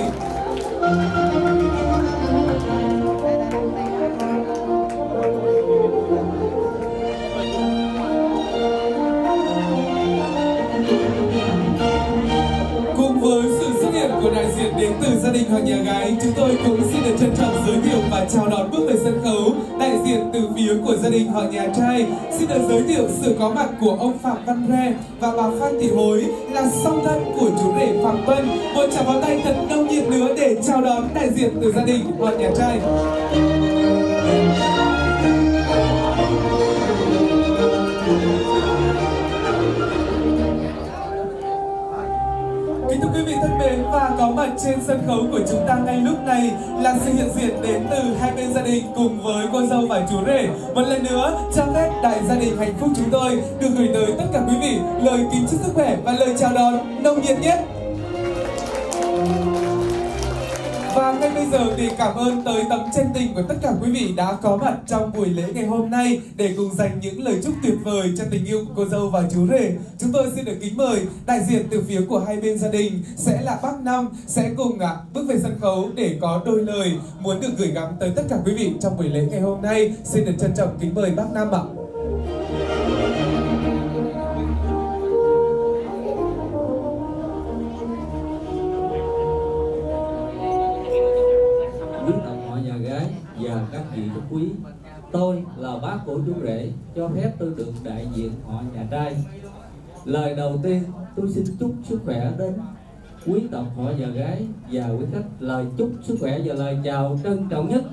Cùng với sự xuất hiện của đại diện đến từ gia đình họ nhà gái, chúng tôi cũng xin được trân trọng giới thiệu và chào đón bước về sân khấu đại diện từ phía của gia đình họ nhà trai. Xin được giới thiệu sự có mặt của ông Phạm Văn Re và bà Phan Thị Hối là song thân của chú rể Phạm Tuân. Một tràng pháo tay thật nồng nhiệt nữa để chào đón đại diện từ gia đình họ nhà trai. Kính thưa quý vị thân mến, và có mặt trên sân khấu của chúng ta ngay lúc này là sự hiện diện đến từ hai bên gia đình cùng với cô dâu và chú rể. Một lần nữa, cho phép đại gia đình hạnh phúc chúng tôi được gửi tới tất cả quý vị lời kính chúc sức khỏe và lời chào đón nồng nhiệt nhất. Và ngay bây giờ để cảm ơn tới tấm chân tình của tất cả quý vị đã có mặt trong buổi lễ ngày hôm nay để cùng dành những lời chúc tuyệt vời cho tình yêu của cô dâu và chú rể, chúng tôi xin được kính mời đại diện từ phía của hai bên gia đình sẽ là bác Năm sẽ cùng à, bước về sân khấu để có đôi lời muốn được gửi gắm tới tất cả quý vị trong buổi lễ ngày hôm nay. Xin được trân trọng kính mời bác Năm ạ. Và các vị khách quý, tôi là bác của chú rể, cho phép tôi được đại diện họ nhà trai. Lời đầu tiên tôi xin chúc sức khỏe đến quý tộc họ nhà gái và quý khách. Lời chúc sức khỏe và lời chào trân trọng nhất.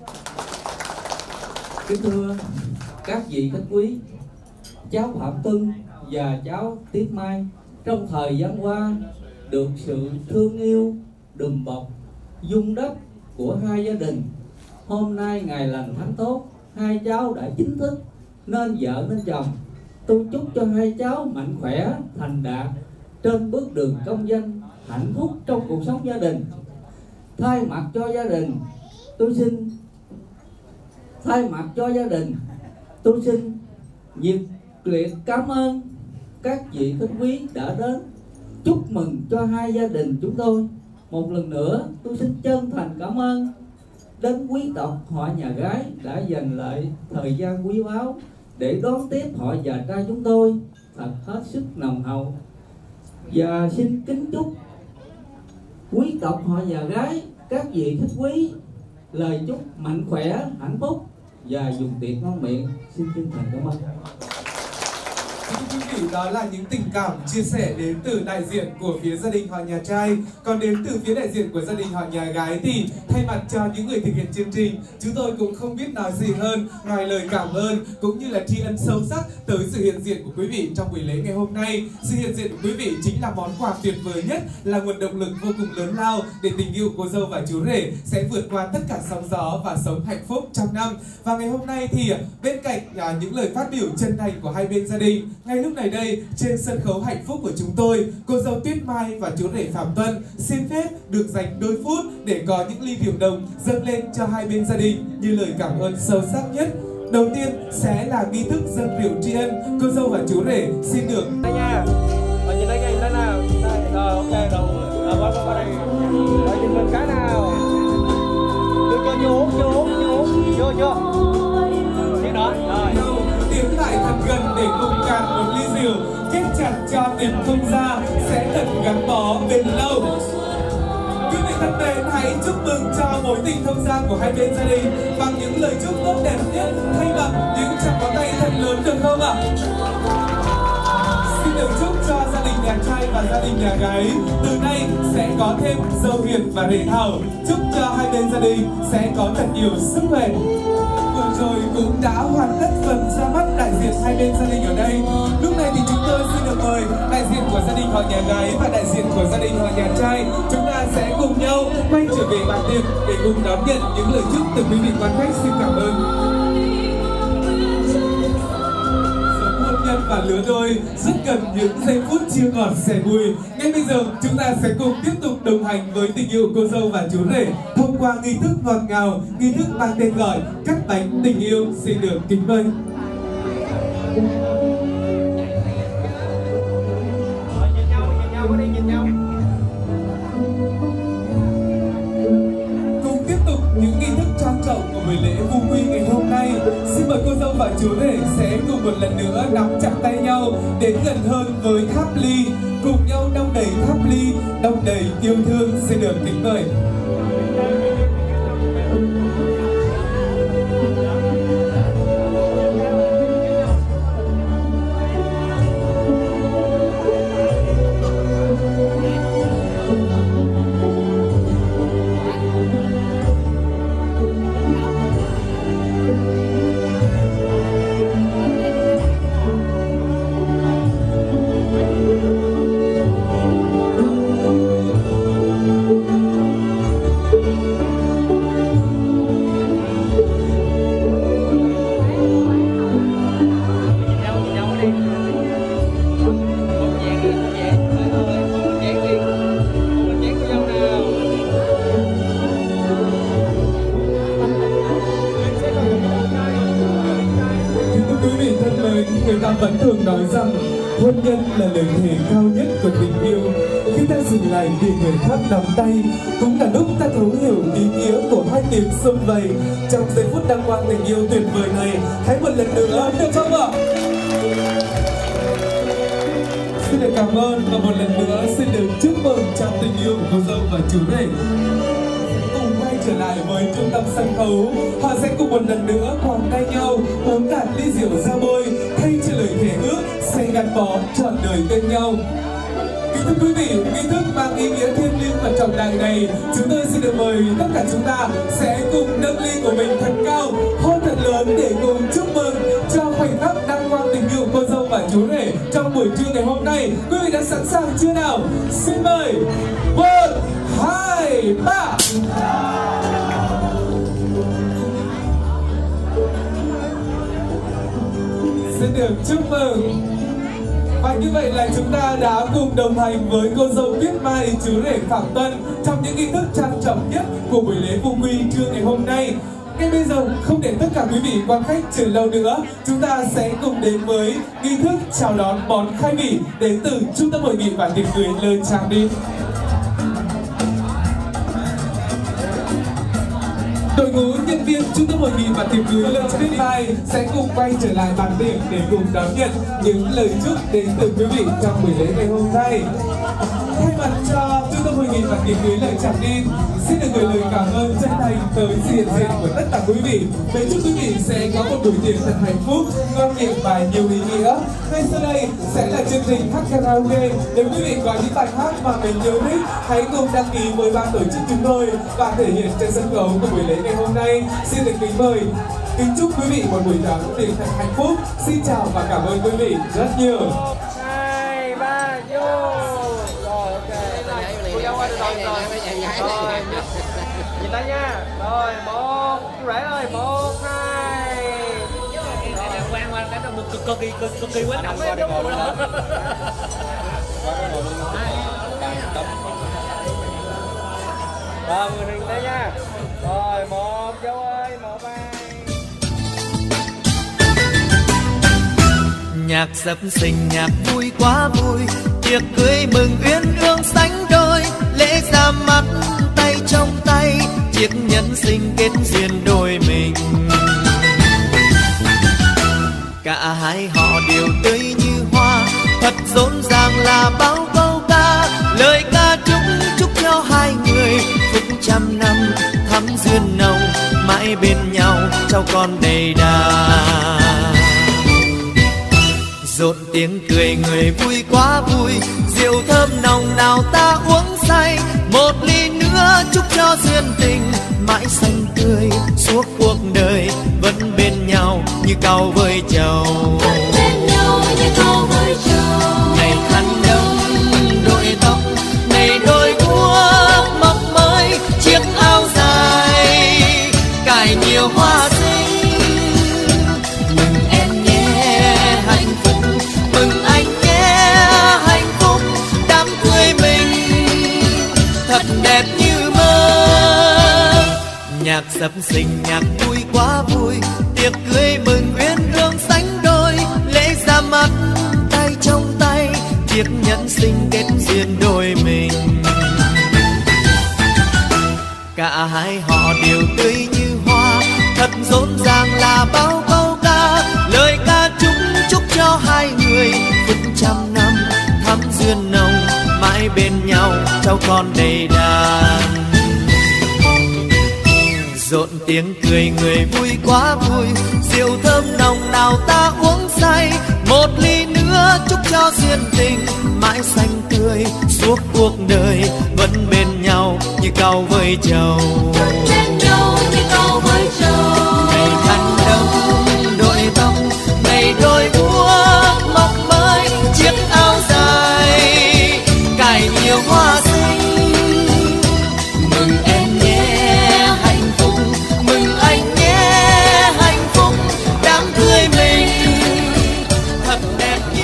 Kính thưa các vị khách quý, cháu Phạm Tuân và cháu Tuyết Mai trong thời gian qua được sự thương yêu, đùm bọc, vun đắp của hai gia đình. Hôm nay ngày lành tháng tốt, hai cháu đã chính thức nên vợ nên chồng. Tôi chúc cho hai cháu mạnh khỏe, thành đạt trên bước đường công danh, hạnh phúc trong cuộc sống gia đình. Thay mặt cho gia đình, tôi xin thay mặt cho gia đình, tôi xin nhiệt liệt cảm ơn các vị khách quý đã đến chúc mừng cho hai gia đình chúng tôi. Một lần nữa, tôi xin chân thành cảm ơn đến quý tộc họ nhà gái đã dành lại thời gian quý báu để đón tiếp họ nhà trai chúng tôi thật hết sức nồng hậu. Và xin kính chúc quý tộc họ nhà gái, các vị khách quý lời chúc mạnh khỏe, hạnh phúc và dùng tiệc ngon miệng. Xin chân thành cảm ơn. Thưa quý vị, đó là những tình cảm chia sẻ đến từ đại diện của phía gia đình họ nhà trai. Còn đến từ phía đại diện của gia đình họ nhà gái thì thay mặt cho những người thực hiện chương trình, chúng tôi cũng không biết nói gì hơn ngoài lời cảm ơn cũng như là tri ân sâu sắc tới sự hiện diện của quý vị trong buổi lễ ngày hôm nay. Sự hiện diện của quý vị chính là món quà tuyệt vời nhất, là nguồn động lực vô cùng lớn lao để tình yêu cô dâu và chú rể sẽ vượt qua tất cả sóng gió và sống hạnh phúc trong năm. Và ngày hôm nay thì bên cạnh à, những lời phát biểu chân thành của hai bên gia đình, ngay lúc này đây trên sân khấu hạnh phúc của chúng tôi, cô dâu Tuyết Mai và chú rể Phạm Tuân xin phép được dành đôi phút để có những ly rượu đồng dâng lên cho hai bên gia đình như lời cảm ơn sâu sắc nhất. Đầu tiên sẽ là nghi thức dâng rượu tri ân. Cô dâu và chú rể xin được đây nha. Rồi nhìn đây ngay thế nào. Đây, rồi ok rồi. Rồi qua qua đây. Rồi nhìn mình cái nào. Đưa cho vô vô vô vô vô. Thế đó. Rồi. Tiến lại thật gần để cùng cạn một ly rượu, kết chặt cho tình thông gia sẽ thật gắn bó bền lâu. Quý vị thân mến, hãy chúc mừng cho mối tình thông gia của hai bên gia đình bằng những lời chúc tốt đẹp nhất, thay bằng những tràng pháo tay thật lớn được không ạ? Xin được chúc cho gia đình nhà trai và gia đình nhà gái từ nay sẽ có thêm dâu hiền và rể thảo. Chúc cho hai bên gia đình sẽ có thật nhiều sức khỏe. Vừa rồi cũng đã hoàn tất phần ra mắt đại diện hai bên gia đình ở đây. Lúc này thì chúng tôi xin được mời đại diện của gia đình họ nhà gái và đại diện của gia đình họ nhà trai. Chúng ta sẽ cùng nhau quay trở về bàn tiệc để cùng đón nhận những lời chúc từ quý vị quan khách. Xin cảm ơn. Nhân và lứa đôi rất cần những giây phút chia ngọt sẻ bùi. Ngay bây giờ chúng ta sẽ cùng tiếp tục đồng hành với tình yêu cô dâu và chú rể thông qua nghi thức ngọt ngào, nghi thức mang tên gọi cắt bánh tình yêu. Xin được kính mời. Nhìn nhau, nhìn nhau, đi nhìn nhau. Cùng tiếp tục những nghi thức trang trọng của buổi lễ vu quy ngày hôm nay. Xin mời cô dâu và chú rể sẽ cùng một lần nữa nắm chặt tay nhau đến gần hơn với tháp ly, cùng nhau đong đầy tháp ly, đong đầy yêu thương. Xin được kính mời. Người ta vẫn thường nói rằng hôn nhân là lời thề cao nhất của tình yêu. Khi ta dừng lại để người khác nắm tay, cũng là lúc ta thấu hiểu ý nghĩa của hai tiếng xung vầy. Trong giây phút đăng quang tình yêu tuyệt vời này, hãy một lần nữa được không ạ? Xin được cảm ơn và một lần nữa xin được chúc mừng cho tình yêu của cô dâu và chú rể. Cùng quay trở lại với trung tâm sân khấu, họ sẽ cùng một lần nữa quàng tay nhau uống cạn ly rượu ra môi, thay cho lời thề ước sẽ gắn bó trọn đời bên nhau. Kính thưa quý vị, nghi thức mang ý nghĩa thiêng liêng và trọng đại này, chúng tôi xin được mời tất cả chúng ta sẽ cùng nâng ly của mình thật cao, hôn thật lớn để cùng chúc mừng cho khoảnh khắc đăng quang tình yêu cô dâu và chú rể trong buổi trưa ngày hôm nay. Quý vị đã sẵn sàng chưa nào? Xin mời. Một, hai, ba. Xin được chúc mừng. Và như vậy là chúng ta đã cùng đồng hành với cô dâu Tuyết Mai, chú rể Phạm Tuân trong những nghi thức trang trọng nhất của buổi lễ vu quy trưa ngày hôm nay. Ngay bây giờ, không để tất cả quý vị quan khách chờ lâu nữa, chúng ta sẽ cùng đến với nghi thức chào đón món khai vị đến từ Trung tâm Hội nghị và Tiệc Cưới Lơ Trang Đi. Đội ngũ nhân viên Trung tâm Hội nghị và Tiệc Cưới Lơ Trang Đi sẽ cùng quay trở lại bàn tiệc để cùng đón nhận những lời chúc đến từ quý vị trong buổi lễ ngày hôm nay. Thay mặt cho Trung tâm Hội nghị và tiệc cưới lời chào niên, xin được gửi lời cảm ơn chân thành tới diện diện của tất cả quý vị. Để chúc quý vị sẽ có một buổi tiệc thật hạnh phúc, ngon miệng và nhiều ý nghĩa. Ngay sau đây sẽ là chương trình hát karaoke. Nếu quý vị có những bài hát mà mình yêu thích, hãy cùng đăng ký với ban tổ chức chúng tôi và thể hiện trên sân khấu của buổi lễ ngày hôm nay. Xin được kính mời. Kính chúc quý vị một buổi sáng tiệc thật hạnh phúc. Xin chào và cảm ơn quý vị rất nhiều. Một, hai, ba, vô. Rồi, ok. Cô dâu ơi, rồi, rồi. Rồi, nhìn tay nha. Rồi, một, chú rể ơi, một, hai. Quan qua cái đó cực cực kỳ cực cực kỳ quan trọng ấy. Rồi, người nhìn tay nha. Rồi, một, dâu ơi, một, hai. Nhạc sập sình nhạc vui quá vui, tiệc cưới mừng uyên ương sánh đôi, lễ ra mắt tay trong tay, chiếc nhẫn sinh kết duyên đôi mình. Cả hai họ đều tươi như hoa, thật rộn ràng là bao câu ca, lời ca chúc chúc cho hai người phúc trăm năm thắm duyên nồng, mãi bên nhau cháu con đầy đà. Rộn tiếng cười người vui quá vui, rượu thơm nồng nào ta uống say, một ly nữa chúc cho duyên tình mãi xanh tươi suốt cuộc đời, vẫn bên nhau như cau với trầu. Này khăn đông đội tóc, này đôi guốc mọc mới, chiếc áo dài cài nhiều hoa xinh. Mừng em nhé hạnh phúc, mừng anh nhé hạnh phúc, đám cưới mình thật đẹp như mơ. Nhạc sập sình nhạc vui quá vui, tiệc cưới mừng uyên ương sánh đôi, lễ ra mắt tay trong tay, chiếc nhẫn sinh kết duyên đôi mình. Cả hai họ đều tươi như hoa, thật rộn ràng là bao câu ca, lời ca chúc chúc cho hai người phúc trăm năm thắm duyên nồng, mãi bên nhau cháu con đầy đàn. Rộn tiếng cười người vui quá vui, rượu thơm nồng nào ta uống say, một ly nữa chúc cho duyên tình mãi xanh tươi suốt cuộc đời, vẫn bên nhau như cau với trầu. Ngày khăn đông đội tóc, ngày đôi guốc mọc mới, chiếc áo dài cài nhiều hoa xinh. Mừng em nhé hạnh phúc, mừng anh nhé hạnh phúc, đám cưới mình thật đẹp như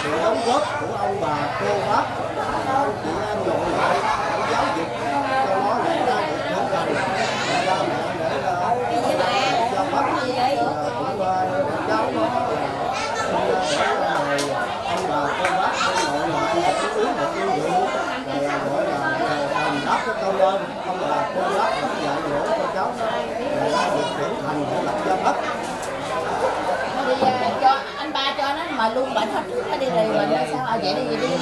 sự đóng góp của ông bà cô bác chị em nội lại giáo dục cho nó để ra được trưởng thành cha mẹ để là cho bác cũng cháu nó ông bà cô bác nội lại uống một ly rượu rồi gọi là đền đáp cái công ơn ông bà cô bác dạy dỗ cho cháu để ra được trưởng thành để lập gia đất. Đi cho anh ba cho nó mà luôn bệnh hết trước nó đi rì mình sao à vậy đi vậy đi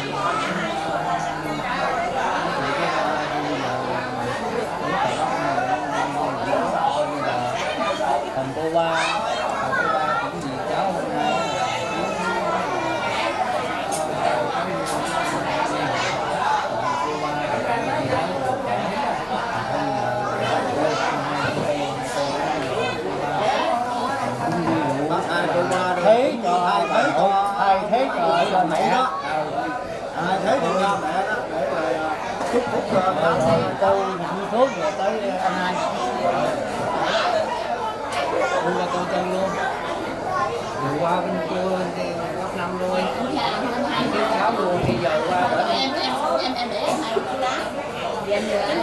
thằng cô ba thằng cô ba cũng vì cháu hôm nay thế cho hai thế cho hai thế cho cho mẹ đó hai thế cho cha mẹ đó để rồi chúc phúc cho tôi nhận thuốc rồi tới anh hai tôi là con chân luôn vừa qua bên kia góc năm luôn cái cháu luôn bây giờ qua đỡ em em em em để em hai cái lá em giờ em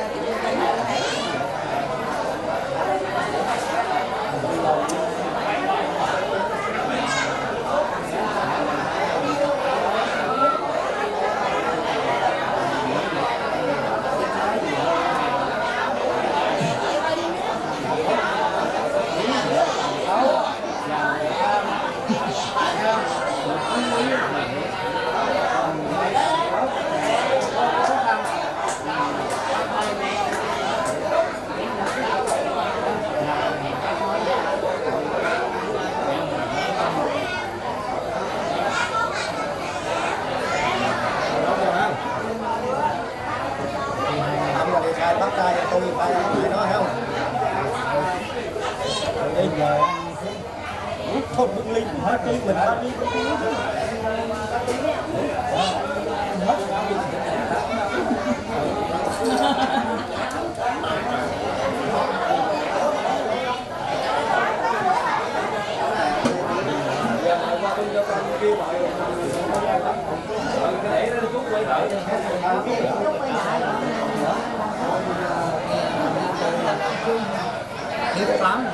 bắt tay tôi phải nói không bây giờ thôi bưng ly hết đi mình hết đi hiếp lắm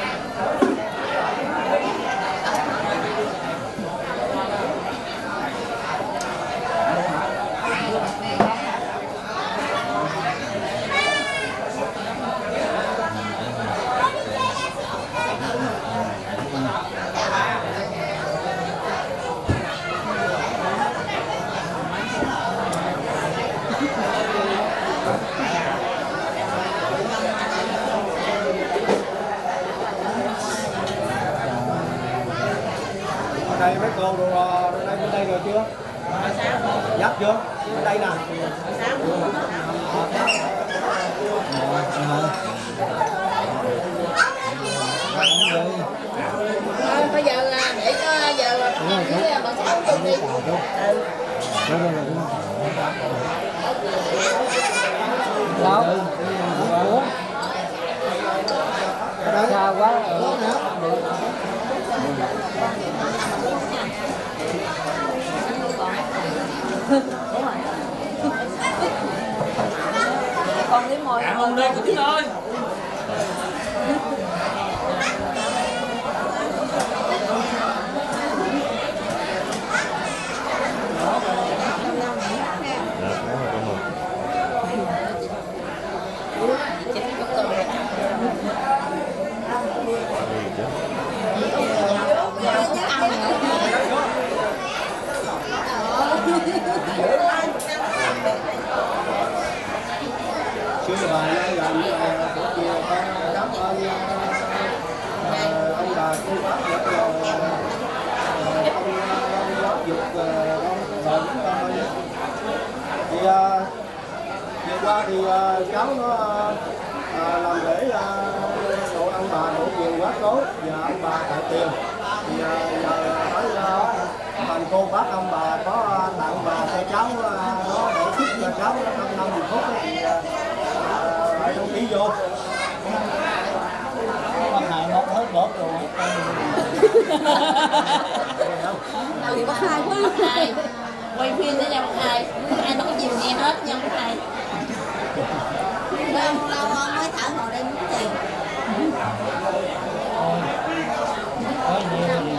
đây mấy cô rồi đây bên đây rồi chưa dắt chưa bên đây nè bây giờ để cho giờ là bằng sáu tuần đi đâu xa quá con lấy môi ăn đây của Tín ơi. chưa bà đây gần của chiều con đám ơn ông bà cô bác rất là ông giáo dục con con thì vừa qua thì cháu nó làm lễ độ ông bà độ nhiều quá tốt và ông bà tại tiền thì giờ tới thành cô bác ông bà có tặng bà cho cháu nó để chúc cho cháu năm năm mười phút thì phải đăng ký vô con này nó hết bớt rồi thì bác hai quá. Bác hai quay phim với nhau bác hai, ai nói gì nghe hết nhau bác hai. Lâu lâu ông mới thở ngồi đây muốn tiền. Có nhiều thì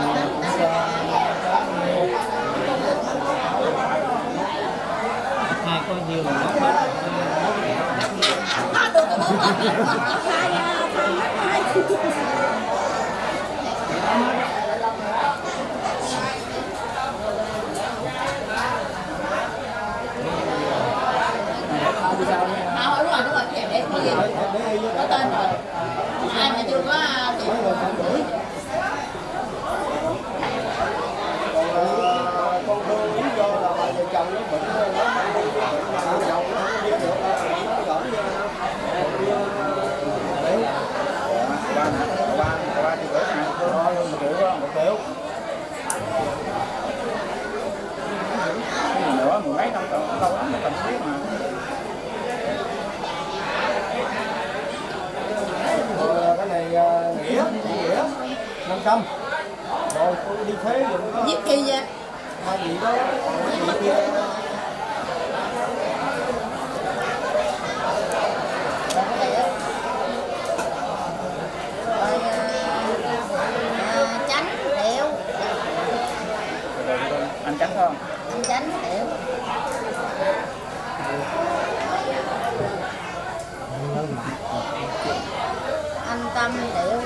hai có nhiều là nó hết. Được rồi bố hai à, hai. À, đúng rồi, đúng rồi, để để có gì có tên rồi, ai mà chưa có thì gửi. Con đưa lý do là bà vợ chồng nó bệnh nó nó chồng nó không đi được nó gửi ba ba ba thì gửi hàng thôi một triệu một triệu nữa mười mấy năm lâu lắm nó cần biết mà. Cái này nghĩa nghĩa năm trăm rồi tôi đi thuế dùng có viết kia vậy hai gì đó gì kia chánh điệu anh chánh không anh chánh điệu anh tâm điệu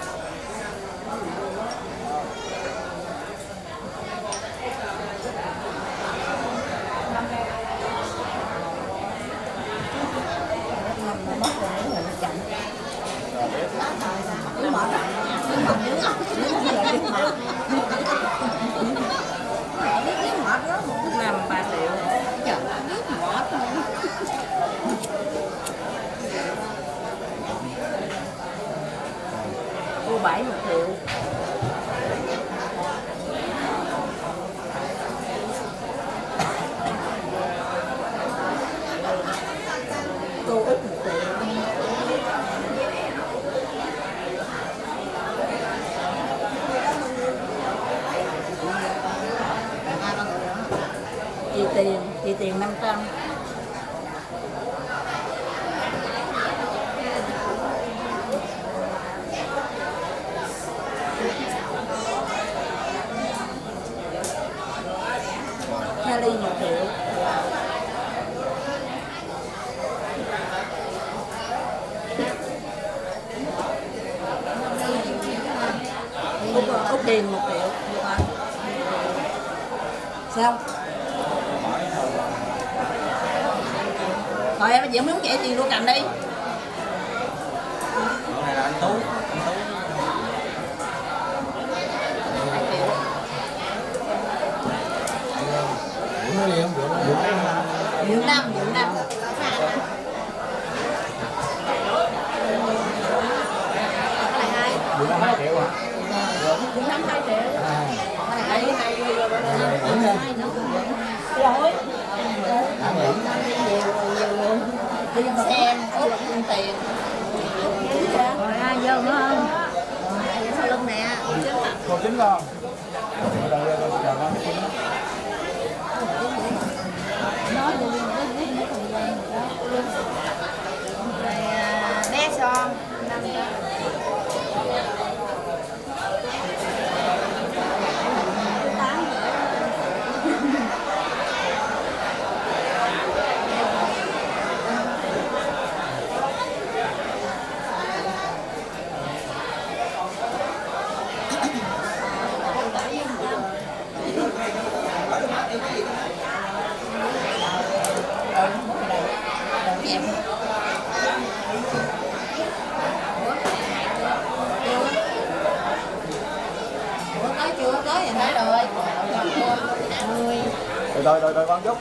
Đúng mệt á, đúng mệt dữ không? Đúng mệt, đúng mệt. Đúng mệt đó, làm ba triệu. Trời ơi, đúng mệt luôn. Cô bảy một triệu. Cô ít một triệu. Chị tiền, chị tiền năm trăm. Kelly một triệu. Úc, Úc Điền một triệu. Sao? Thôi em vẫn muốn chạy tiền luôn cầm đi. Cái này là anh Tú, anh Tú. Dưỡng năm, dưỡng năm. Cái này hai. Dưỡng năm hai triệu à? Dưỡng năm hai triệu. Cái này hai hai rồi. Rồi. Xem út tiền. Rồi ai vô nữa không? Sau lưng nè. Cô chính không? Rồi rồi rồi chào con chính. Nói luôn mấy mấy thời gian đó. Rồi bé son năm trăm. Rồi rồi rồi con chút.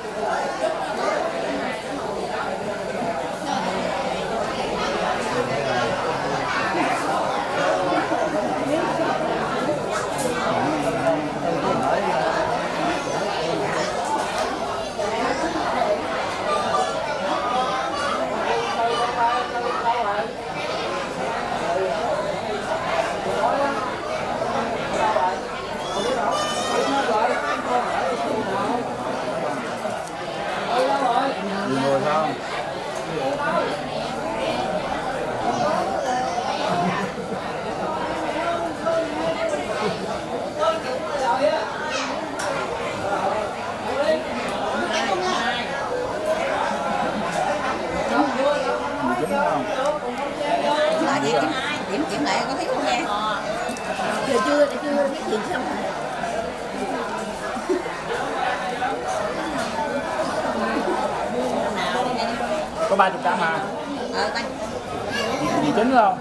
có ba mươi trăm mà. Ờ, tăng. Gì chính không?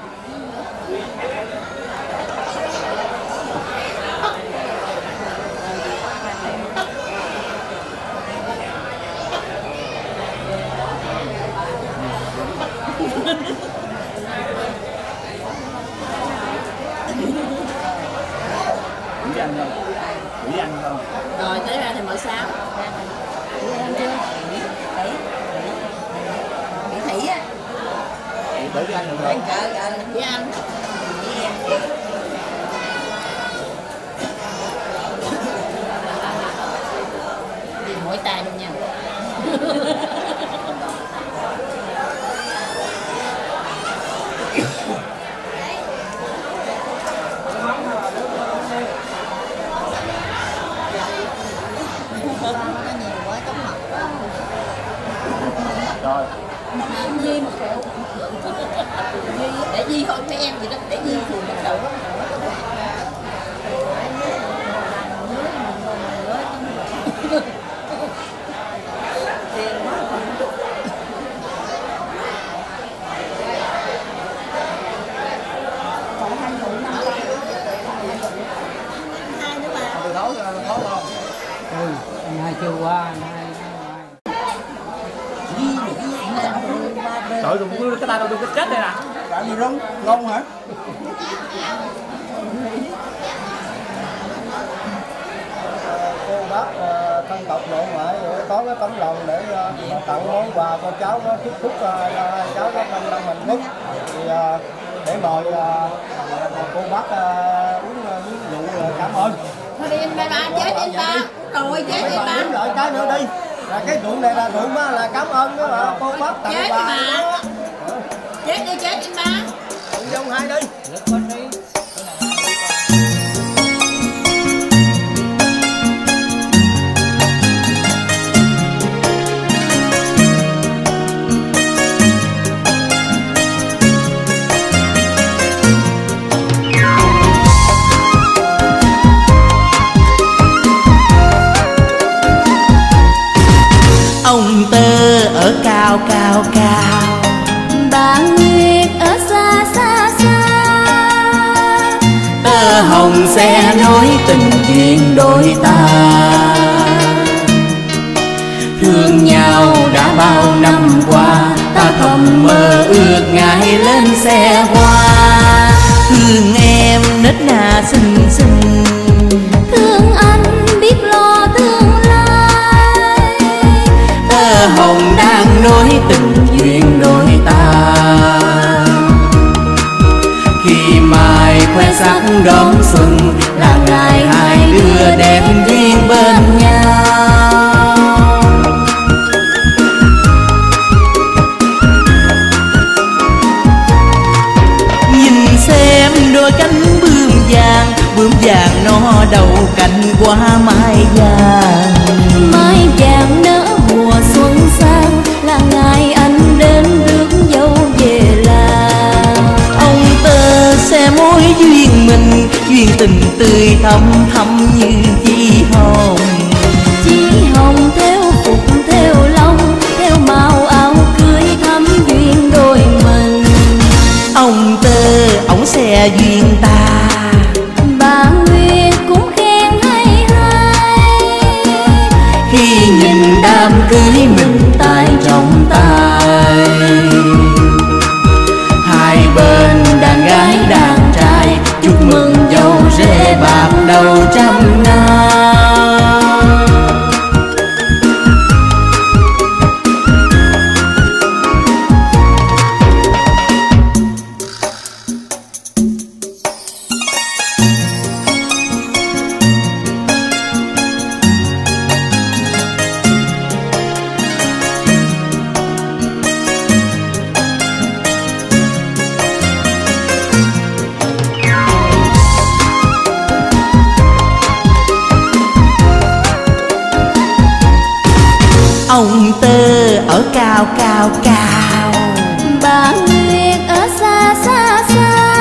Quỷ anh không? Quỷ anh không? Rồi tới ra thì mười sáu. Quỷ anh chưa? Tỷ. Tỷ Thị á. Tỷ với anh được Anh không? cỡ cỡ với anh. Với em. Đi mỗi tay luôn nha. Rồi. Di một triệu. Di để Di thôi mấy em gì đó để Di phù một đầu. Từ đấu cho khó không? Ừ, anh hai chưa qua, anh hai. Trời đừng cái tay đâu đừng có chết đây nè. Làm gì rung? Ngon hả? Cô bác thân tộc nội ngoại có cái tấm lòng để tặng món quà cho cháu nó chúc phúc cho hai cháu nó năm năm hạnh phúc. Thì để mời cô bác uống uống rượu cảm ơn. Thôi đi anh ba ba chết anh ba. Rồi chết anh ba. Uống lại cái nữa đi. Là cái rượu này là rượu mà là cảm ơn đó mà cô bác tặng chết quà. Mà. Chết đi chết anh ba. Uống trong hai đi. Ông Tơ ở cao cao cao, bà Nguyệt ở xa xa xa. Tơ hồng sẽ nối tình duyên đôi ta. Thương nhau đã bao năm qua, ta thầm mơ ước ngày lên xe hoa. Thương em nết na xinh xinh, Thương anh biết lo tương lai. Tơ hồng đang nối tình duyên đôi ta. Khi mai khoe sắc đón xuân, là ngày hai đứa đẹp duyên bên nhau. Nhìn xem đôi cánh bướm vàng, bướm vàng nó đầu cành qua mai vàng. Mai vàng nở mùa xuân sang, là ngày anh đến rước dâu về làng. Ông Tơ sẽ mối duyên mình, duyên tình tươi thắm thắm như chi hồng. Chi hồng theo phục theo long, theo màu áo cưới thắm duyên đôi mình. Ông Tơ ổng sẽ duyên ta, bà Nguyệt cũng khen hay hay. khi nhìn đám cưới mình tay trong tay. Hai bên đàn gái đàn trai, chúc mừng dâu rể bạc đầu trăm năm. Ông Tơ ở cao cao cao, bà Nguyệt ở xa xa xa.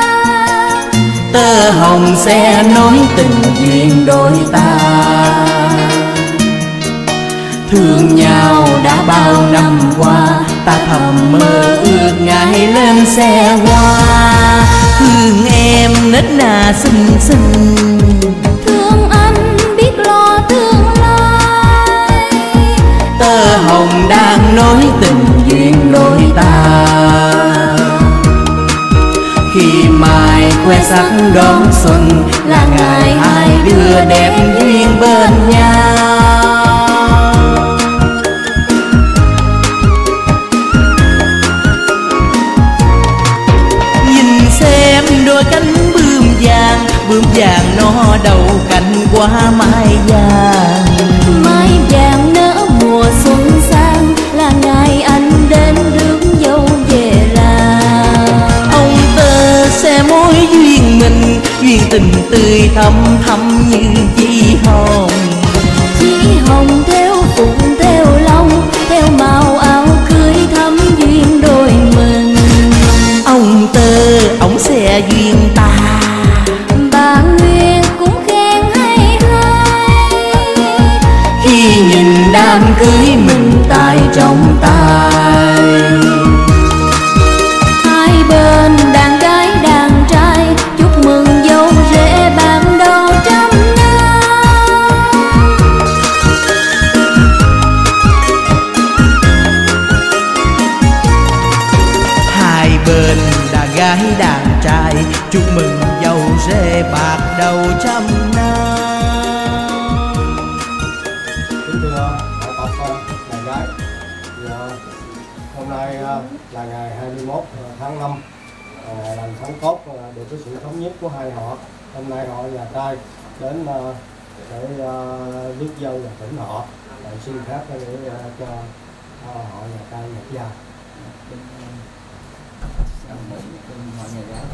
Tơ hồng sẽ nối tình duyên đôi ta. Thương nhau đã bao năm qua, ta thầm mơ ước ngày lên xe hoa. Thương em nết na xinh xinh, thương anh biết lo tương lai. tơ hồng đang nối tình duyên đôi ta. Khi mai khoe sắc đón xuân là ngày hai đứa đẹp duyên bên nhau. Nhìn xem đôi cánh bướm vàng, bướm vàng nó đầu cành qua mai vàng. Mai vàng nở mùa xuân sang là ngày anh đến rước dâu về làng. Ông tơ sẽ mối duyên mình, duyên tình tươi thắm thắm như chi hồng. Chi hồng theo phụng theo long, theo màu áo cưới thắm duyên đôi mình. Ông tơ ông sẽ duyên ta, bà Nguyên cũng khen hay hay. khi nhìn đám cưới mình tay trong tay. Hai bên đàn gái đàn trai chúc mừng dâu rể ban đầu trăm năm. Hai bên đàn gái đàn trai chúc mừng dâu rể bạc đầu trăm năm. Kính thưa họ tộc đàn gái, thì, uh, hôm nay uh, là ngày hai mươi mốt tháng năm, uh, làm tháng tốt uh, được cái sự thống nhất của hai họ. Hôm nay họ nhà trai đến uh, để uh, rước dâu và thỉnh họ, uh, xin phép để uh, cho uh, họ nhà trai nhập gia. Họ nhà gái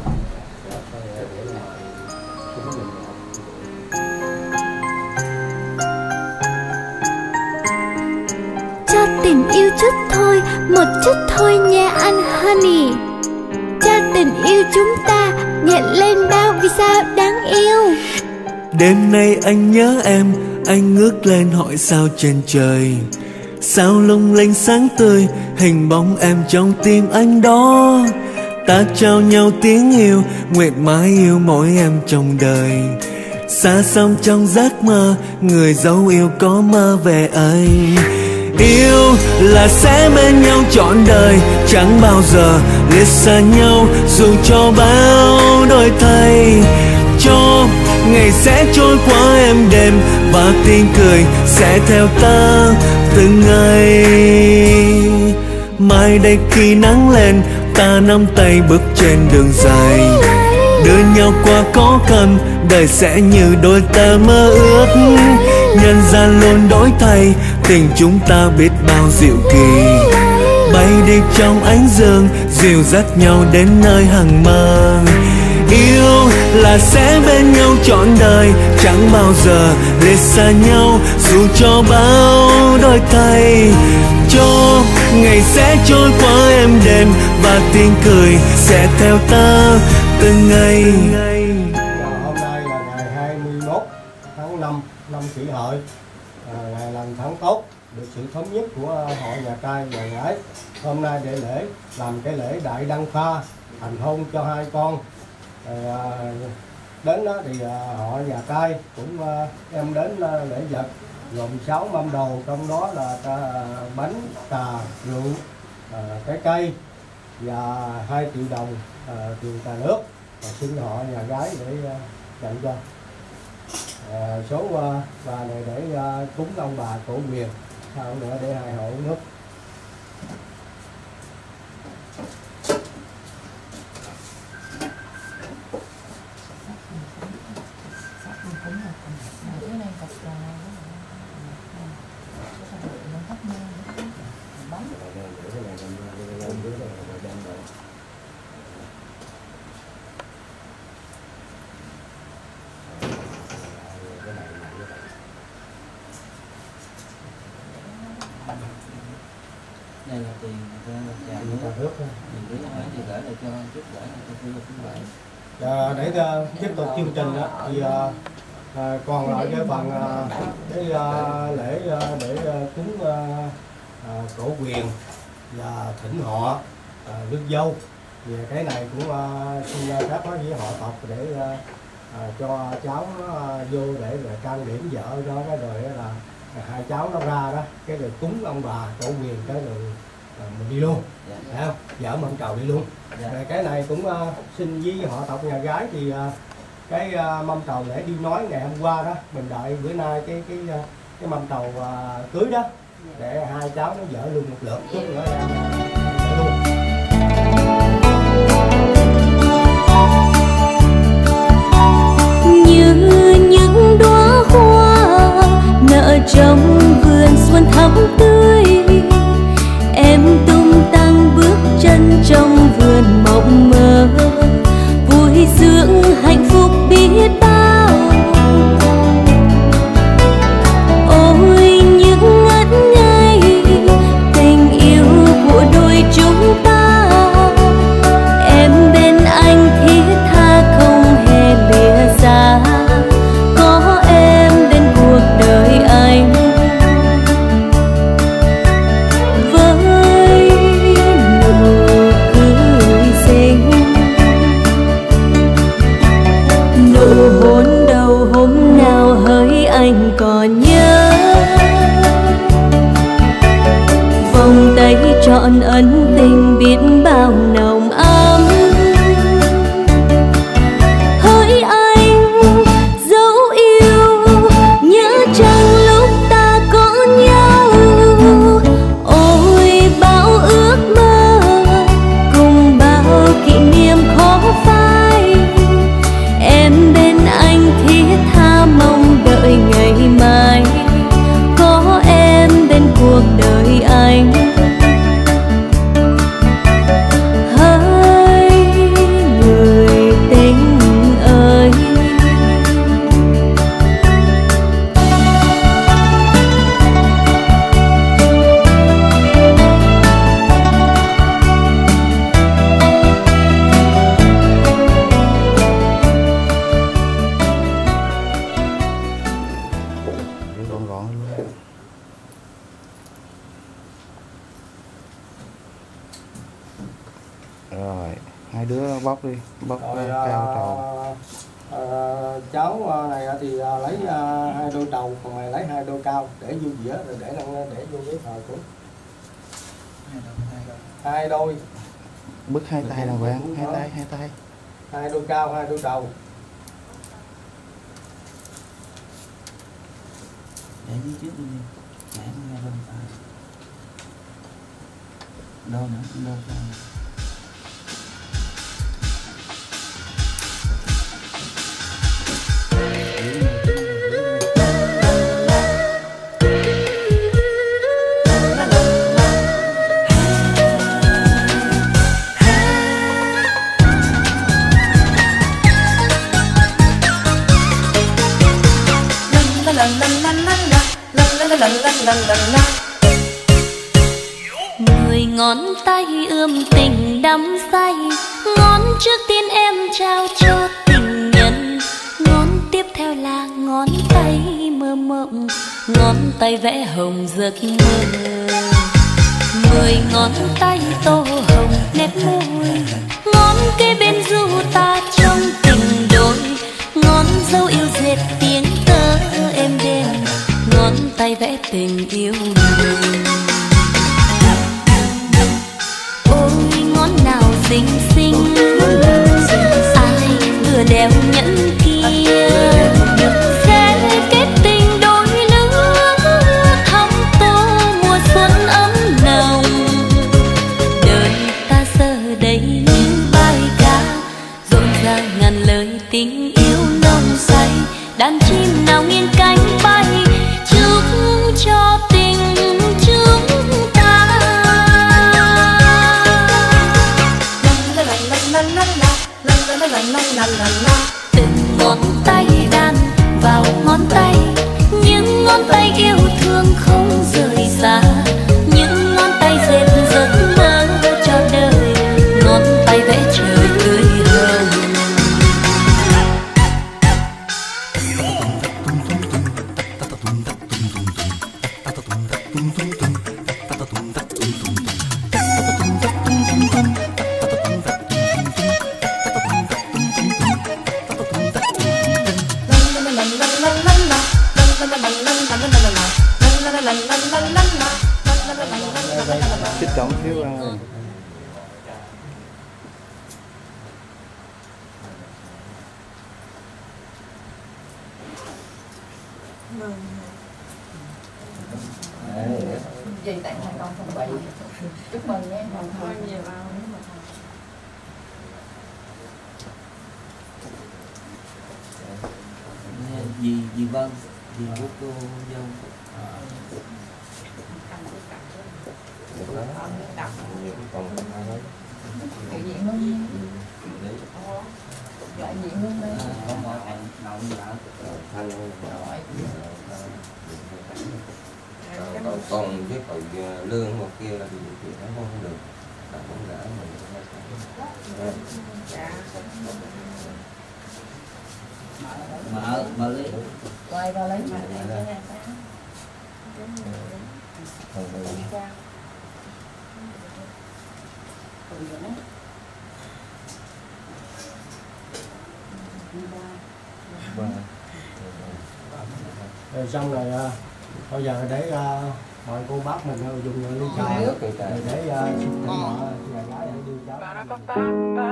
Cho tình yêu chút thôi, một chút thôi nha anh honey. Cho tình yêu chúng ta nhẹ lên bao vì sao đáng yêu. Đêm nay anh nhớ em, anh ngước lên hỏi sao trên trời. Sao lung linh sáng tươi, hình bóng em trong tim anh đó. Ta trao nhau tiếng yêu, nguyện mãi yêu mỗi em trong đời. Xa xăm trong giấc mơ, người dấu yêu có mơ về anh. Yêu là sẽ bên nhau trọn đời, chẳng bao giờ liệt xa nhau dù cho bao đổi thay. Cho ngày sẽ trôi qua êm đềm và tiếng cười sẽ theo ta từng ngày. Mai đây khi nắng lên, ta nắm tay bước trên đường dài, đưa nhau qua khó khăn, đời sẽ như đôi ta mơ ước. Nhân gian luôn đổi thay, tình chúng ta biết bao diệu kỳ. Bay đi trong ánh dương, dìu dắt nhau đến nơi hằng mơ. Yêu là sẽ bên nhau trọn đời, chẳng bao giờ lìa xa nhau dù cho bao đổi thay. Cho ngày sẽ trôi qua êm đềm và tiếng cười sẽ theo ta từng ngày. Hôm nay là ngày hai mươi mốt tháng năm năm Kỷ Hợi, à, ngày làm tháng tốt, được sự thống nhất của họ nhà trai nhà gái. Hôm nay để lễ làm cái lễ đại đăng pha thành hôn cho hai con. À, đến đó thì à, họ nhà trai cũng à, em đến à, lễ vật gồm sáu mâm đồ, trong đó là ta, bánh trà rượu, à, trái cây và hai triệu đồng à, tiền trà nước, và xin họ nhà gái để à, dành cho. À, số uh, và này để uh, cúng ông bà cổ quyền, sau nữa để hai hộ uống nước. đây là tiền trà nước, nước mình biết hỏi thì gửi lại cho chút, gửi lại cho quý vị bạn. À, để uh, tiếp tục chương trình đó, thì uh, uh, còn lại cái phần uh, cái uh, lễ uh, để uh, cúng uh, uh, cổ quyền và thỉnh họ à, rước dâu. Thì cái này cũng à, xin phép nói với họ tộc để à, à, cho cháu nó à, vô để là trang điểm vợ đó, cái rồi là hai cháu nó ra đó, cái rồi cúng ông bà tổ quyền, cái rồi à, mình đi luôn, dạ. Thấy không? Vợ mâm trầu đi luôn. Dạ. Rồi cái này cũng à, xin với họ tộc nhà gái thì à, cái à, mâm trầu để đi nói ngày hôm qua đó, mình đợi bữa nay cái cái cái, cái mâm trầu à, cưới đó, để hai cháu nó vợ luôn một lượt chút nữa ra luôn. Như những đóa hoa nở trong vườn xuân thắm tươi, em tung tăng bước chân trong vườn mộng mơ, vui sướng hạnh phúc biết bao. Ôi những ngất ngây tình yêu của đôi chúng ta, em bên anh thiết tha không hề lìa xa, có em bên cuộc đời anh. Với nụ cười xinh, nụ hôn đầu hôm nào hỡi anh còn nhớ, vòng tay trọn ân tình biết bao nồng ấm. Hỡi anh dấu yêu, nhớ chăng lúc ta có nhau. Ôi bao ước mơ cùng bao kỷ niệm khó phai, em bên anh thiết tha mong đợi ngày mai, có em bên cuộc đời anh. Hỡi người tình ơi, gọn gọn luôn. Rồi hai đứa bóc đi, bóc Rồi, cao trầu. à, à, cháu này thì à, lấy à, hai đôi trầu, còn mày lấy hai đôi cao để vô dĩa rồi để để vô cái thờ của hai đôi. Bứt hai tay nào bạn, hai tay, hai tay. Hai đôi cao, hai đôi trầu. Để dưới trước đi, để nghe bên phải. Đâu nữa, đâu ra. mười ngón tay ươm tình đắm say, ngón trước tiên em trao cho tình nhân, ngón tiếp theo là ngón tay mơ mộng, ngón tay vẽ hồng giấc mơ. Mười ngón tay tô hồng nét môi, ngón kế bên du ta trong tình đôi, ngón dấu yêu dệt tiếng tơ êm đềm, ngón tay vẽ tình yêu người. Ôi ngón nào xinh xinh, ai vừa đeo nhẫn kia, sẽ kết tình đôi lứa, thắm tô mùa xuân ấm nồng. Đời ta giờ đây như bài ca, rộn ràng ngàn lời tình yêu nồng say, đàn chim nào nghiêng cánh bay, chúc cho tình chúng ta. La la la la la la la la la la la la la. Kích trọng thiếu ra. Gì tặng hai con không bảy. Chúc mừng nhé, mừng thôi nhiều bao. Dì dì Vân, dì của cô dâu. Đại diện luôn. Đại diện luôn đây. Không có anh nấu dạ. Còn còn với cậu lương một kia là thì nó không được, nó không đã mình. Mở mở lấy. Quay vào lấy. Rồi xong rồi bây giờ để mọi cô bác mình dùng ly trà để để họ nhà gái để đưa cháu.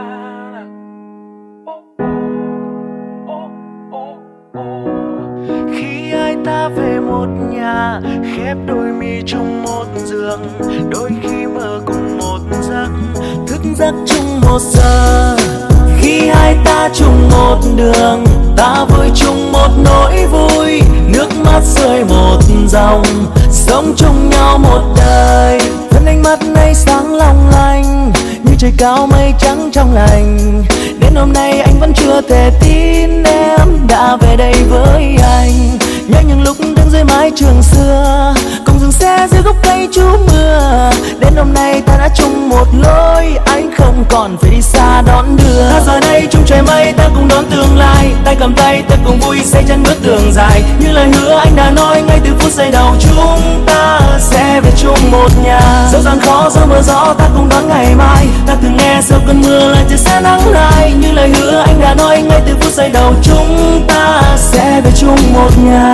Khi ai ta về một nhà khép đôi mi chung một giường, đôi khi mơ cùng một giấc, thức giấc chung một giờ. Khi hai ta chung một đường, ta vui chung một nỗi vui, nước mắt rơi một dòng, sống chung nhau một đời. Thân ánh mắt này sáng long lanh như trời cao mây trắng trong lành. Đến hôm nay anh vẫn chưa thể tin em đã về đây với anh. Nhớ những lúc đứng dưới mái trường xưa, cùng dừng xe dưới gốc cây trú mưa. Đến hôm nay ta đã chung một lối, anh không còn phải đi xa đón đưa. Ta giờ đây chung trời mây, ta cùng đón tương lai. Tay cầm tay ta cùng vui xây chân bước đường dài. Như lời hứa anh đã nói ngay từ phút giây đầu, chúng ta sẽ về chung một nhà. Dẫu gian khó dẫu mưa gió ta cùng đón ngày mai. Ta từng nghe sau cơn mưa là trời sẽ nắng lại. Như lời hứa anh đã nói ngay từ phút giây đầu, chúng ta sẽ về chung một nhà.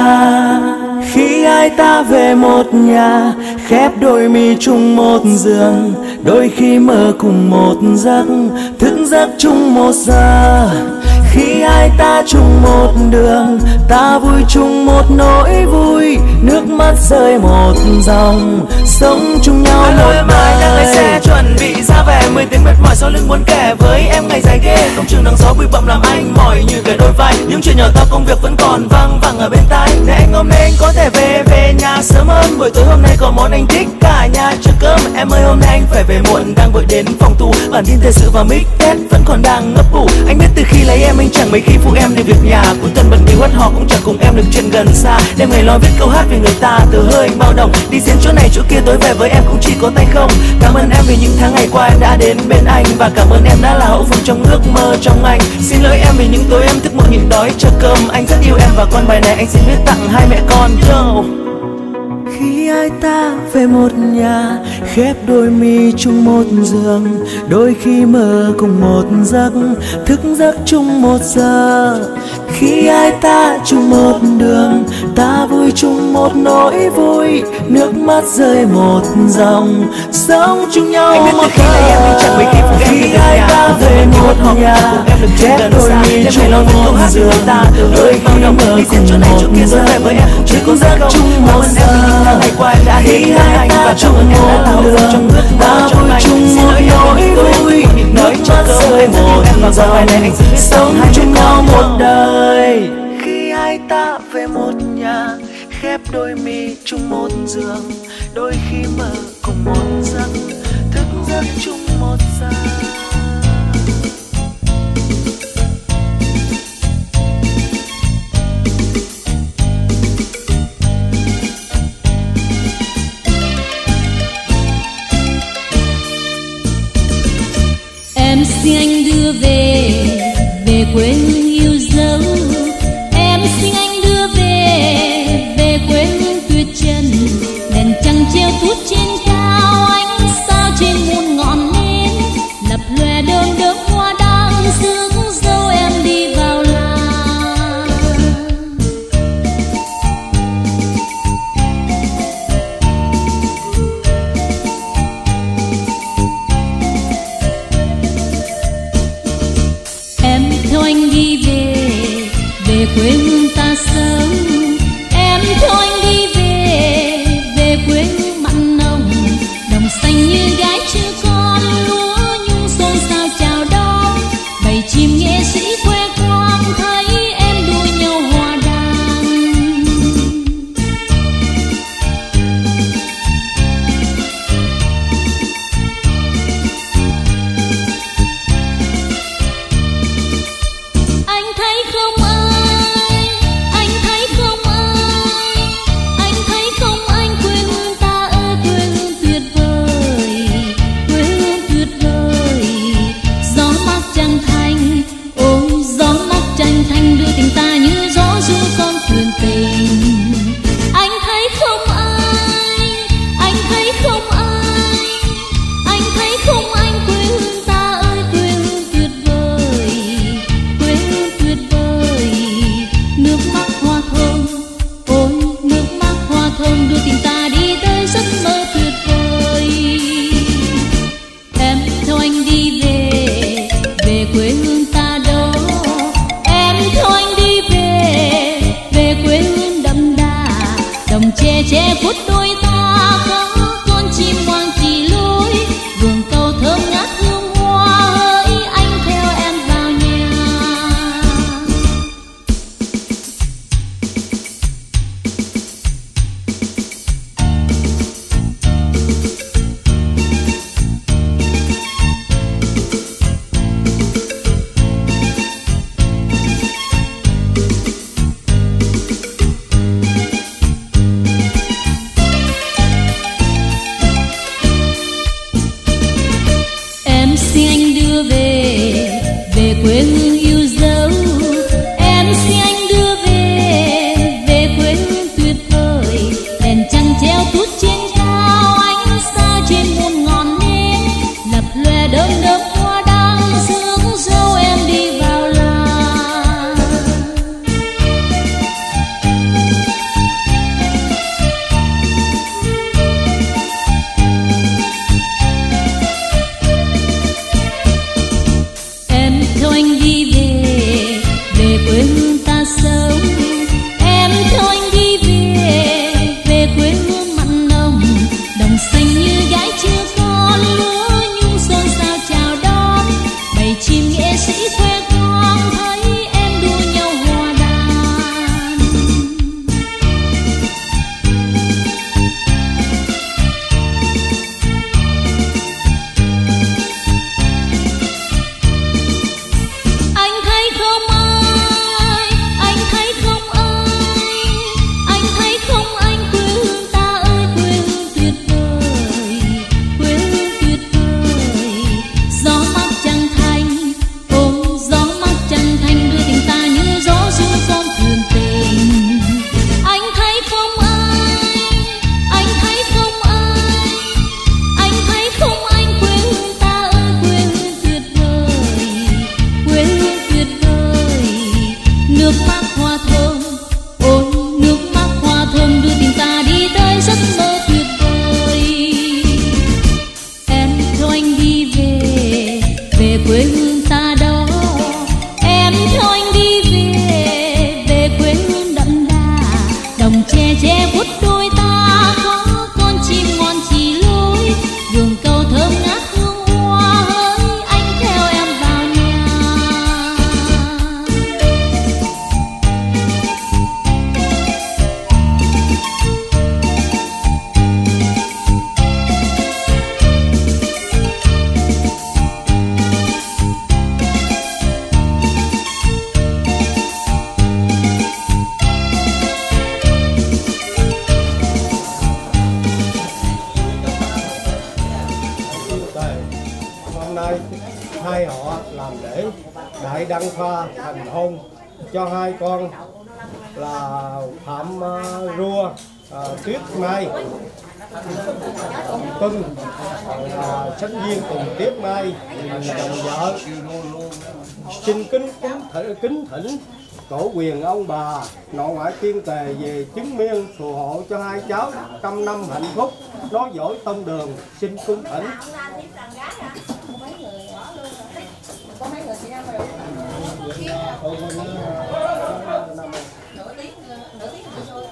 Khi ai ta về một nhà, khép đôi mi chung một giường, đôi khi mơ cùng một giấc, thức giấc chung một giờ. Khi ai ta chung một đường, ta vui chung một nỗi vui, nước mắt rơi một dòng, sống chung nhau một đời. Mai đang lái xe chuẩn bị ra về, mười tiếng mệt mỏi sau lưng muốn kể với em ngày dài ghê. Công trường nắng gió bụi bặm làm anh mỏi như cái đôi vai, những chuyện nhỏ ta công việc vẫn còn vang vẳng ở bên tai. Để anh hôm nay anh có thể về về nhà sớm hơn, buổi tối hôm nay có món anh thích cả nhà chưa cơm. Em ơi hôm nay anh phải về muộn, đang vội đến phòng tù, bản tin thời sự và mic test vẫn còn đang ngấp ngủ. Anh biết từ khi lấy em anh chẳng mấy khi phụ em để việc nhà, cuối tuần bận đi quất họ cũng chẳng cùng em được chuyện gần xa. Đêm ngày lo viết câu hát về người ta, từ hơi anh bao đồng, đi diễn chỗ này chỗ kia tối về với em cũng chỉ có tay không. Cảm ơn em vì những tháng ngày qua em đã đến bên anh, và cảm ơn em đã là hậu phương trong ước mơ trong anh. Xin lỗi em vì những tối em thức một nhịn đói chờ cơm, anh rất yêu em và con bài này anh xin viết tặng hai mẹ con. Yo. Khi ai ta về một nhà, khép đôi mi chung một giường, đôi khi mơ cùng một giấc, thức giấc chung một giờ. Khi ai ta chung một đường, ta vui chung một nỗi vui, nước mắt rơi một dòng, sống chung nhau. Anh biết từ khi lấy em anh chẳng mấy khi phụ em. Khi ai ta về một nhà, khép đôi mi chung một giường, đôi khi mơ cùng một giấc, thức giấc chung một giờ. Ngày qua em đã đến với anh và chung một đường, ta vui chung một nỗi vui, nước mắt rơi một dòng, sống chung nhau một đời. Khi ai ta về một nhà, khép đôi mi chung một giường, đôi khi mơ cùng một giấc, thức giấc chung một giờ. Em xin anh đưa về, về quê hương yêu dấu. Em xin anh đưa về, về quê hương tuyệt trần. Đèn trăng treo tuốt trên cao, ánh sao trên muôn ngọn nến. đồng tre che phút đôi ta có con chim ngoan chỉ lối vườn cầu thơm ngát hương hoa hỡi anh theo em vào nhà. Xin anh đưa về về quê hương yêu dấu, em xin anh đưa về về quê hương tuyệt vời. Đèn trăng treo tuốt trên cao, ánh sao trên muôn ngọn nến lập lòe đơm đơm hoa đang rước dâu em đi vào làng. Theo anh đi về về quê hương ta sống, em theo anh đi về về quê hương mặn nồng, đồng xanh như gái chưa con lúa nhung xôn xao chào đón bầy chim nghệ sĩ khoe khoang thấy em đua nhau hòa đàn. Anh thấy không ai, anh thấy không ai, anh thấy không anh quê hương ta ơi quê hương tuyệt vời, quê hương tuyệt vời. Gió mát trăng thanh, ôm gió mát trăng thanh đưa tình ta như gió du con thuyền tình. Anh thấy không ai, anh thấy không ai, anh thấy không anh quê hương ta ơi quê hương tuyệt vời, quê hương tuyệt vời. Nước mắt hoa thơm, ôi nước mắt hoa thơm đưa tình ta đi tới giấc mơ tuyệt vời. Em theo anh đi về về quê hương ta đó, em theo anh đi về về quê hương đậm đà, đồng tre che phút đôi ta có con chim ngoan chỉ lối vườn cầu thơm ngát hương hoa hỡi anh theo em vào nhà. Hôm nay hai họ làm lễ đại đăng khoa thành hôn cho hai con là Phạm uh, Rua uh, Tuyết Mai, Tuân uh, Sánh Viên cùng Tuyết Mai đồng vợ. Xin kính kính thỉnh, kính thỉnh cổ quyền ông bà nội ngoại tiên tề về chứng miên phù hộ cho hai cháu trăm năm hạnh phúc nói dỗi tông đường. Xin cung thỉnh. Có mấy người chị em rồi. Nửa tiếng, nửa tiếng thôi.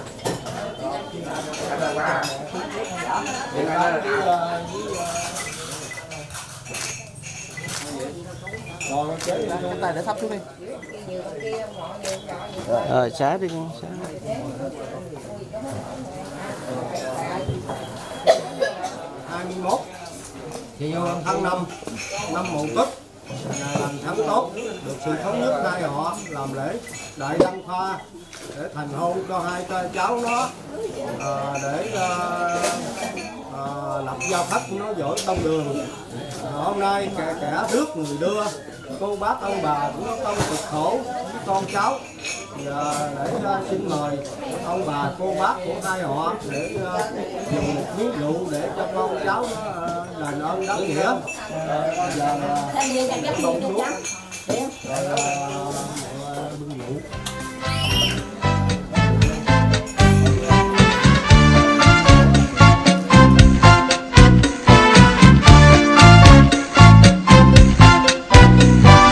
Rồi cái tay để thấp xuống đi. Ờ, xá đi con, xá. hai mươi mốt tháng năm năm Mậu Tuất, ngày lành tháng tốt, được sự thống nhất hai họ làm lễ đại đăng khoa để thành hôn cho hai cháu nó, à, để à, à, lập giao khách nó dỗi tông đường. À, hôm nay kẻ, kẻ rước người đưa, cô bác ông bà cũng có công cực khổ với con cháu. À, để uh, xin mời ông bà cô bác của hai họ để uh, dùng một ví dụ để cho con cháu nó uh, đền ơn đáp nghĩa. Uh, giờ uh, bông xuống rồi uh, bưng rượu.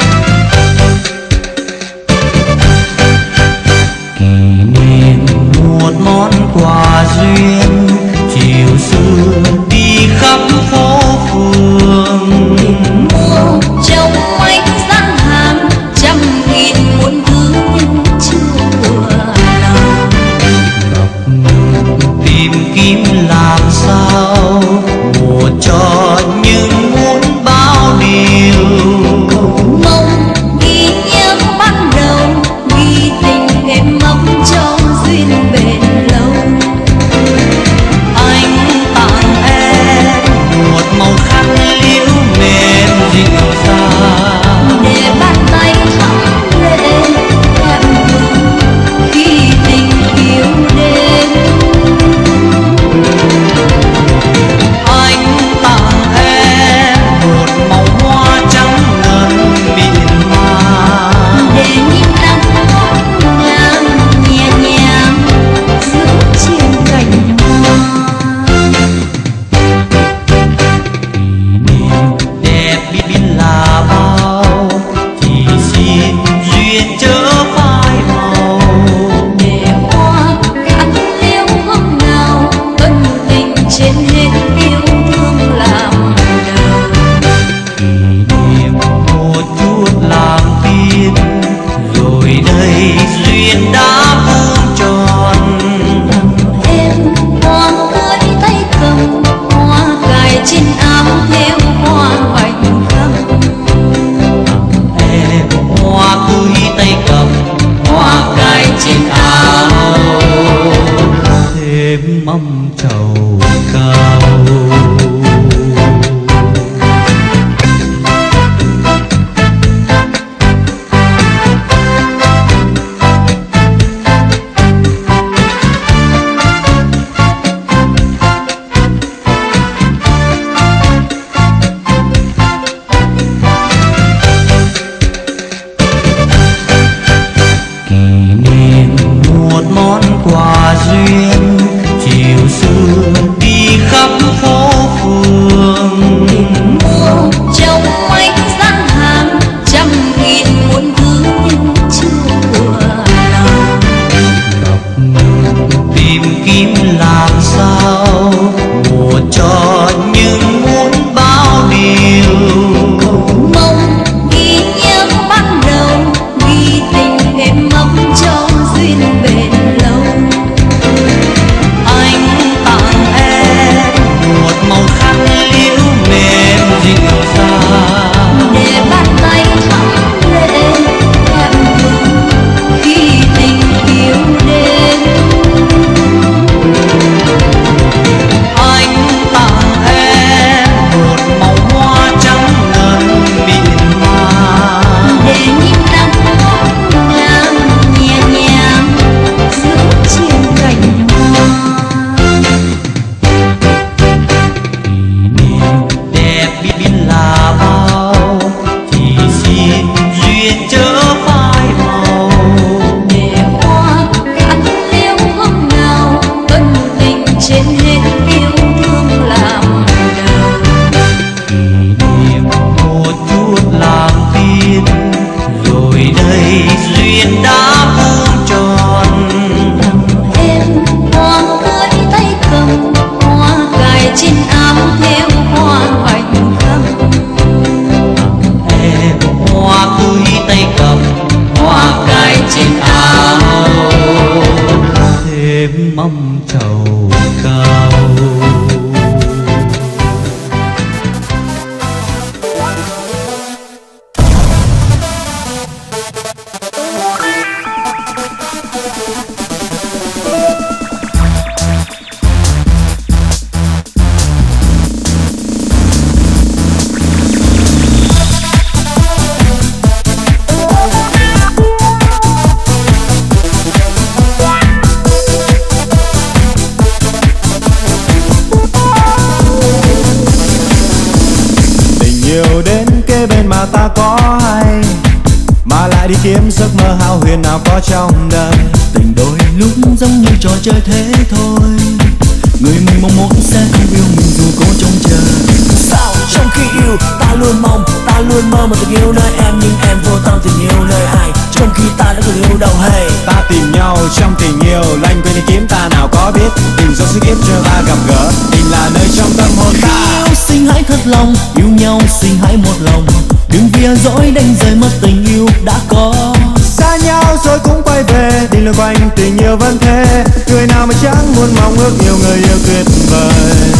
Kỷ niệm một món quà duyên chiều xưa đi khắp phố phường. Mua trong ánh gian hàng trăm nghìn muôn thứ nhưng chưa vừa lòng. Tìm kiếm làm sao một cho những muốn bao điều. Mong ghi nhớ ban đầu ghi tình em mong cho duyên bền lâu. Anh tặng em một màu khăn liễu mềm dịu dàng để bàn tay thắm lệ em mừng khi tình yêu đến. Anh tặng em một màu hoa trắng ngần mịn màng để nhịp nắng ngổn ngang nhẹ nhàng giữa trên cành hoa. đẹp biết là bao thì xin duyên chớ phai màu. Để hoa khăn liễu hương nào ân tình trên hết yêu thương làm đầu. Một chút làm tin rồi đây duyên đã vuông tròn. Em hoa cưới tay cầm hoa cài trên áo theo hoa hoành khắp. Em hoa cưới tay cầm hoa cài trên áo thêm mâm trầu cao. Kỷ niệm một món quà duyên chiều xưa đi khắp phố phường. Mua trong ánh gian hàng trăm nghìn muôn thứ nhưng chưa vừa lòng. Tìm kiếm làm sao một cho những muốn bao điều. Mong ghi nhớ ban đầu ghi tình em mong cho duyên bền lâu. Anh tặng em một màu khăn liễu mềm dịu dàng để bàn tay thắm lệ em mừng khi tình yêu đến. Anh tặng em một màu hoa trắng ngần mịn màng Để nhịp nắng ngổn ngang nhẹ nhàng giữa trên cành hoa. đẹp biết là bao thì xin duyên chớ phai màu. Để hoa khăn liễu hương nào ân tình trên hết yêu thương làm đầu. Một chút làm tin rồi đây duyên đã vuông tròn. Em hoa cưới tay cầm hoa cài trên áo theo hoa hoành khắp. Em hoa cưới tay cầm hoa cài trên áo thêm mâm trầu cao. Nhiều đến kế bên mà ta có hay mà lại đi kiếm giấc mơ hão huyền nào có trong đời. Tình đôi lúc giống như trò chơi thế thôi, người mình mong muốn sẽ không yêu mình dù có trông chờ. Sao trong khi yêu ta luôn mong, ta luôn mơ một tình yêu nơi em, nhưng em vô tâm tình yêu nơi ai, trong khi ta đã từng yêu đâu hay. Ta tìm nhau trong tình yêu, lanh quên đi kiếm gặp gỡ. Tình là nơi trong tâm hồn ta. Yêu xin hãy thật lòng, yêu nhau xin hãy một lòng, đừng vì dối đánh rơi mất tình yêu đã có. Xa nhau rồi cũng quay về, đi lượn quanh tình yêu vẫn thế. Người nào mà chẳng muốn mong ước nhiều người yêu tuyệt vời.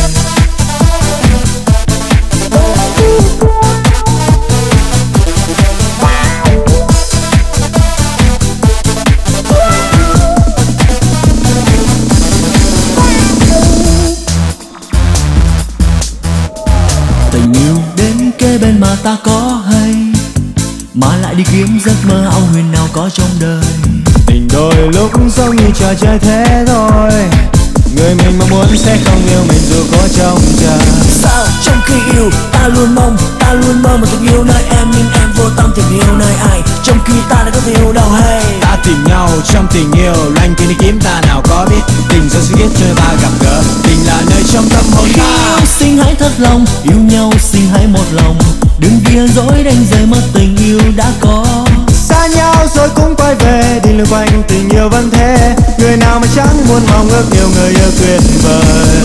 Tình yêu đến kế bên mà ta có hay, mà lại đi kiếm giấc mơ ảo huyền nào có trong đời. Tình đôi lúc giống như trò chơi thế thôi, người mình mong muốn sẽ không yêu mình dù có trông chờ. Sao trong khi yêu ta luôn mong, ta luôn mơ một tình yêu nơi em, nhưng em vô tâm tìm yêu nơi ai, trong khi ta đã có tình yêu đâu hay. Ta tìm nhau trong tình yêu, loanh quanh đi kiếm ta nào có biết. Tình do sự biết chơi ta gặp gỡ, tình là nơi trong tâm hồn ta. Yêu xin hãy thật lòng, yêu nhau xin hãy một lòng, đừng vì dối đánh rơi mất tình yêu đã có. Xa nhau rồi cũng quay về, đi lượn quanh tình yêu vẫn thế. Người nào mà chẳng muốn mong ước nhiều người yêu tuyệt vời.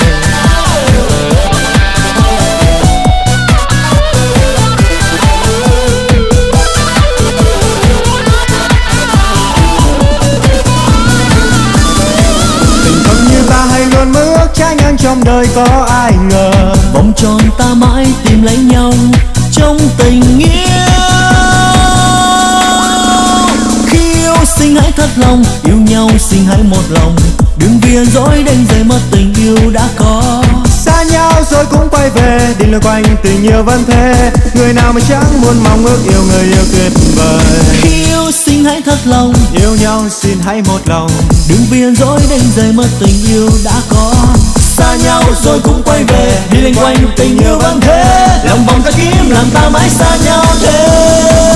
Tình không như ta hay luôn mơ ước trái ngang trong đời có ai ngờ. Vòng tròn ta mãi tìm lấy nhau trong tình yêu. Xin hãy thật lòng, yêu nhau xin hãy một lòng, đừng vì dối đánh rơi mất tình yêu đã có. Xa nhau rồi cũng quay về, đi lượn quanh tình yêu vẫn thế. Người nào mà chẳng muốn mong ước yêu người yêu tuyệt vời. Khi yêu xin hãy thật lòng, yêu nhau xin hãy một lòng, đừng vì dối đánh rơi mất tình yêu đã có. Xa nhau rồi cũng quay về, đi lênh quanh tình yêu vẫn thế. Lòng vòng ta kiếm làm ta mãi xa nhau thế.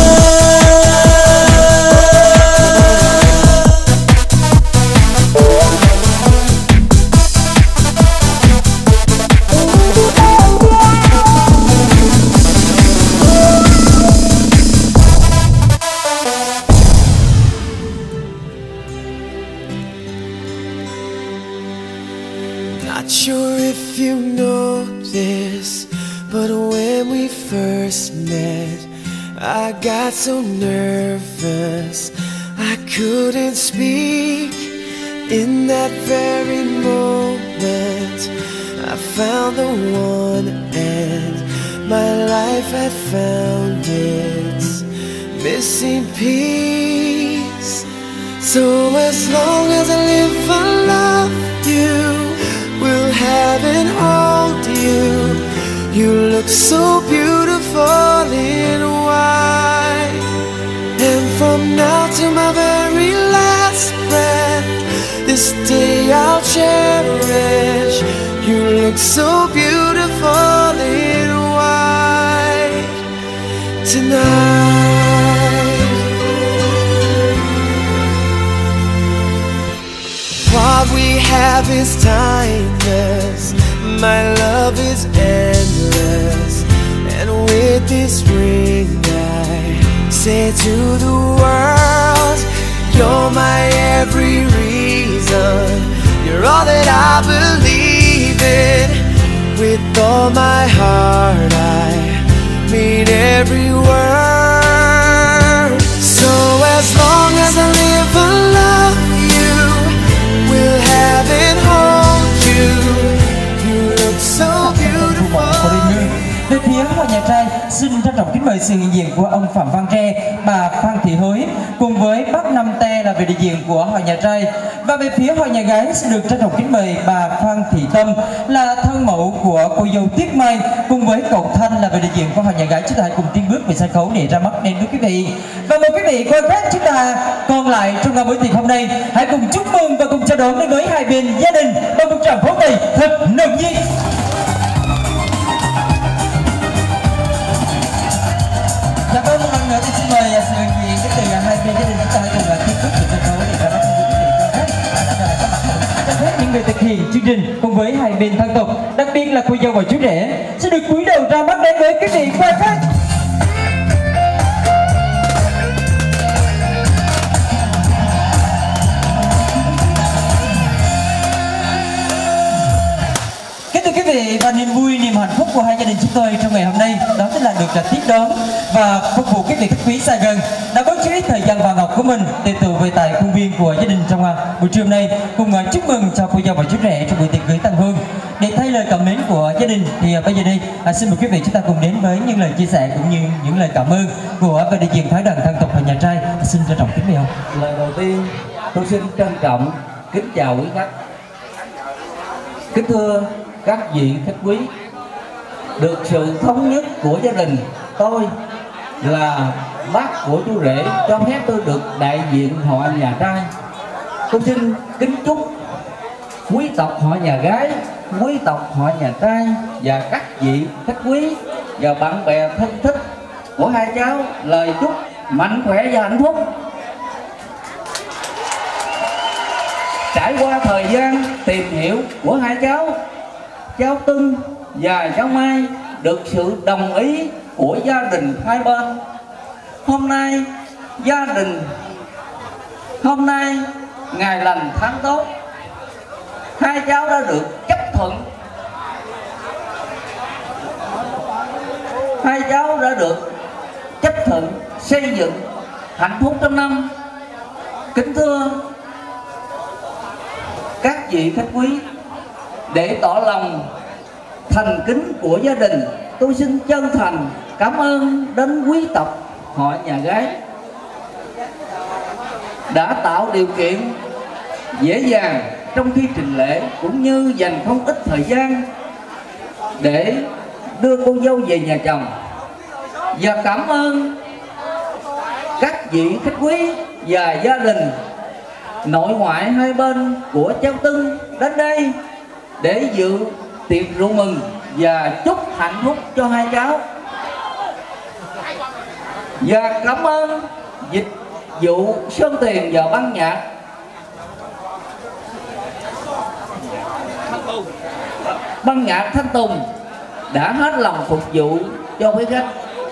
Not sure if you know this, but when we first met, I got so nervous I couldn't speak. In that very moment I found the one, and my life had found its missing piece. So as long as I live I love you, will have and hold you. You look so beautiful in white, and from now to my very last breath, this day I'll cherish. You look so beautiful in white tonight. What we have is timeless, my love is endless, and with this ring I say to the world, you're my every reason, you're all that I believe in. With all my heart I mean every word. So as long as I live I love you, will have and hold you. You look so beautiful. Về phía hội nhà trai xin trân trọng kính mời sự hiện diện của ông Phạm Văn Tre, bà Phan Thị Hối cùng với bác Năm Te là về đại diện của hội nhà trai. Và về phía hội nhà gái xin được trân trọng kính mời bà Phan Thị Tâm là thân mẫu của cô dâu Tuyết Mai cùng với cậu Thanh là về đại diện của hội nhà gái. Chúng ta hãy cùng tiến bước về sân khấu để ra mắt đến với quý vị. Và mời quý vị quan khách chúng ta còn lại trong ngày buổi tiệc hôm nay hãy cùng chúc mừng và cùng chào đón đến với hai bên gia đình bằng một tràng pháo tay thật nồng nhiệt. Dạ vâng, một lần nữa thì xin mời sự hiện diện đến từ hai bên gia đình chúng ta hãy cùng tiếp tục về sân khấu để ra mắt quý vị quan khách. Cho phép những người thực hiện chương trình cùng với hai bên thân tộc, đặc biệt là cô dâu và chú rể sẽ được cúi đầu ra mắt đến với quý vị quan khách. vị, và niềm vui, niềm hạnh phúc của hai gia đình chúng tôi trong ngày hôm nay đó chính là được là tiếp đón và phục vụ quý vị khách quý xa gần đã có chút ít thời gian vàng ngọc của mình tề tựu về tại khuôn viên của gia đình trong buổi trưa hôm nay, cùng chúc mừng cho cô dâu và chú rể trong buổi tiệc cưới tân hôn. Để thay lời cảm mến của gia đình thì bây giờ đây à, xin mời quý vị chúng ta cùng đến với những lời chia sẻ cũng như những lời cảm ơn của về đại diện phái đoàn thân tộc và nhà trai. Xin trân trọng kính mời ông. Lời đầu tiên tôi xin trân trọng kính chào quý khách. Kính thưa các vị khách quý, được sự thống nhất của gia đình tôi là bác của chú rể cho phép tôi được đại diện họ nhà trai. Tôi xin kính chúc quý tộc họ nhà gái, quý tộc họ nhà trai và các vị khách quý và bạn bè thân thích của hai cháu lời chúc mạnh khỏe và hạnh phúc. Trải qua thời gian tìm hiểu của hai cháu, cháu Tưng và cháu Mai được sự đồng ý của gia đình hai bên. Hôm nay gia đình hôm nay ngày lành tháng tốt, hai cháu đã được chấp thuận, hai cháu đã được chấp thuận xây dựng hạnh phúc trong năm. Kính thưa các vị khách quý, để tỏ lòng thành kính của gia đình, tôi xin chân thành cảm ơn đến quý tộc họ nhà gái đã tạo điều kiện dễ dàng trong khi trình lễ, cũng như dành không ít thời gian để đưa cô dâu về nhà chồng. Và cảm ơn các vị khách quý và gia đình nội ngoại hai bên của cháu Tưng đến đây để dự tiệc rượu mừng và chúc hạnh phúc cho hai cháu. Và cảm ơn dịch vụ Sơn Tiền và ban nhạc ban nhạc Thanh Tùng đã hết lòng phục vụ cho quý khách.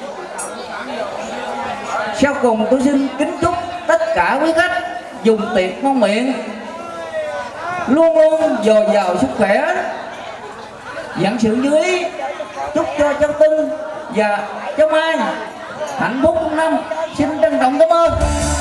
Sau cùng tôi xin kính chúc tất cả quý khách dùng tiệc ngon miệng, luôn luôn dồi dào sức khỏe, vạn sự như ý. Chúc cho cháu Tưng và cháu Mai hạnh phúc trong năm. Xin trân trọng cảm ơn.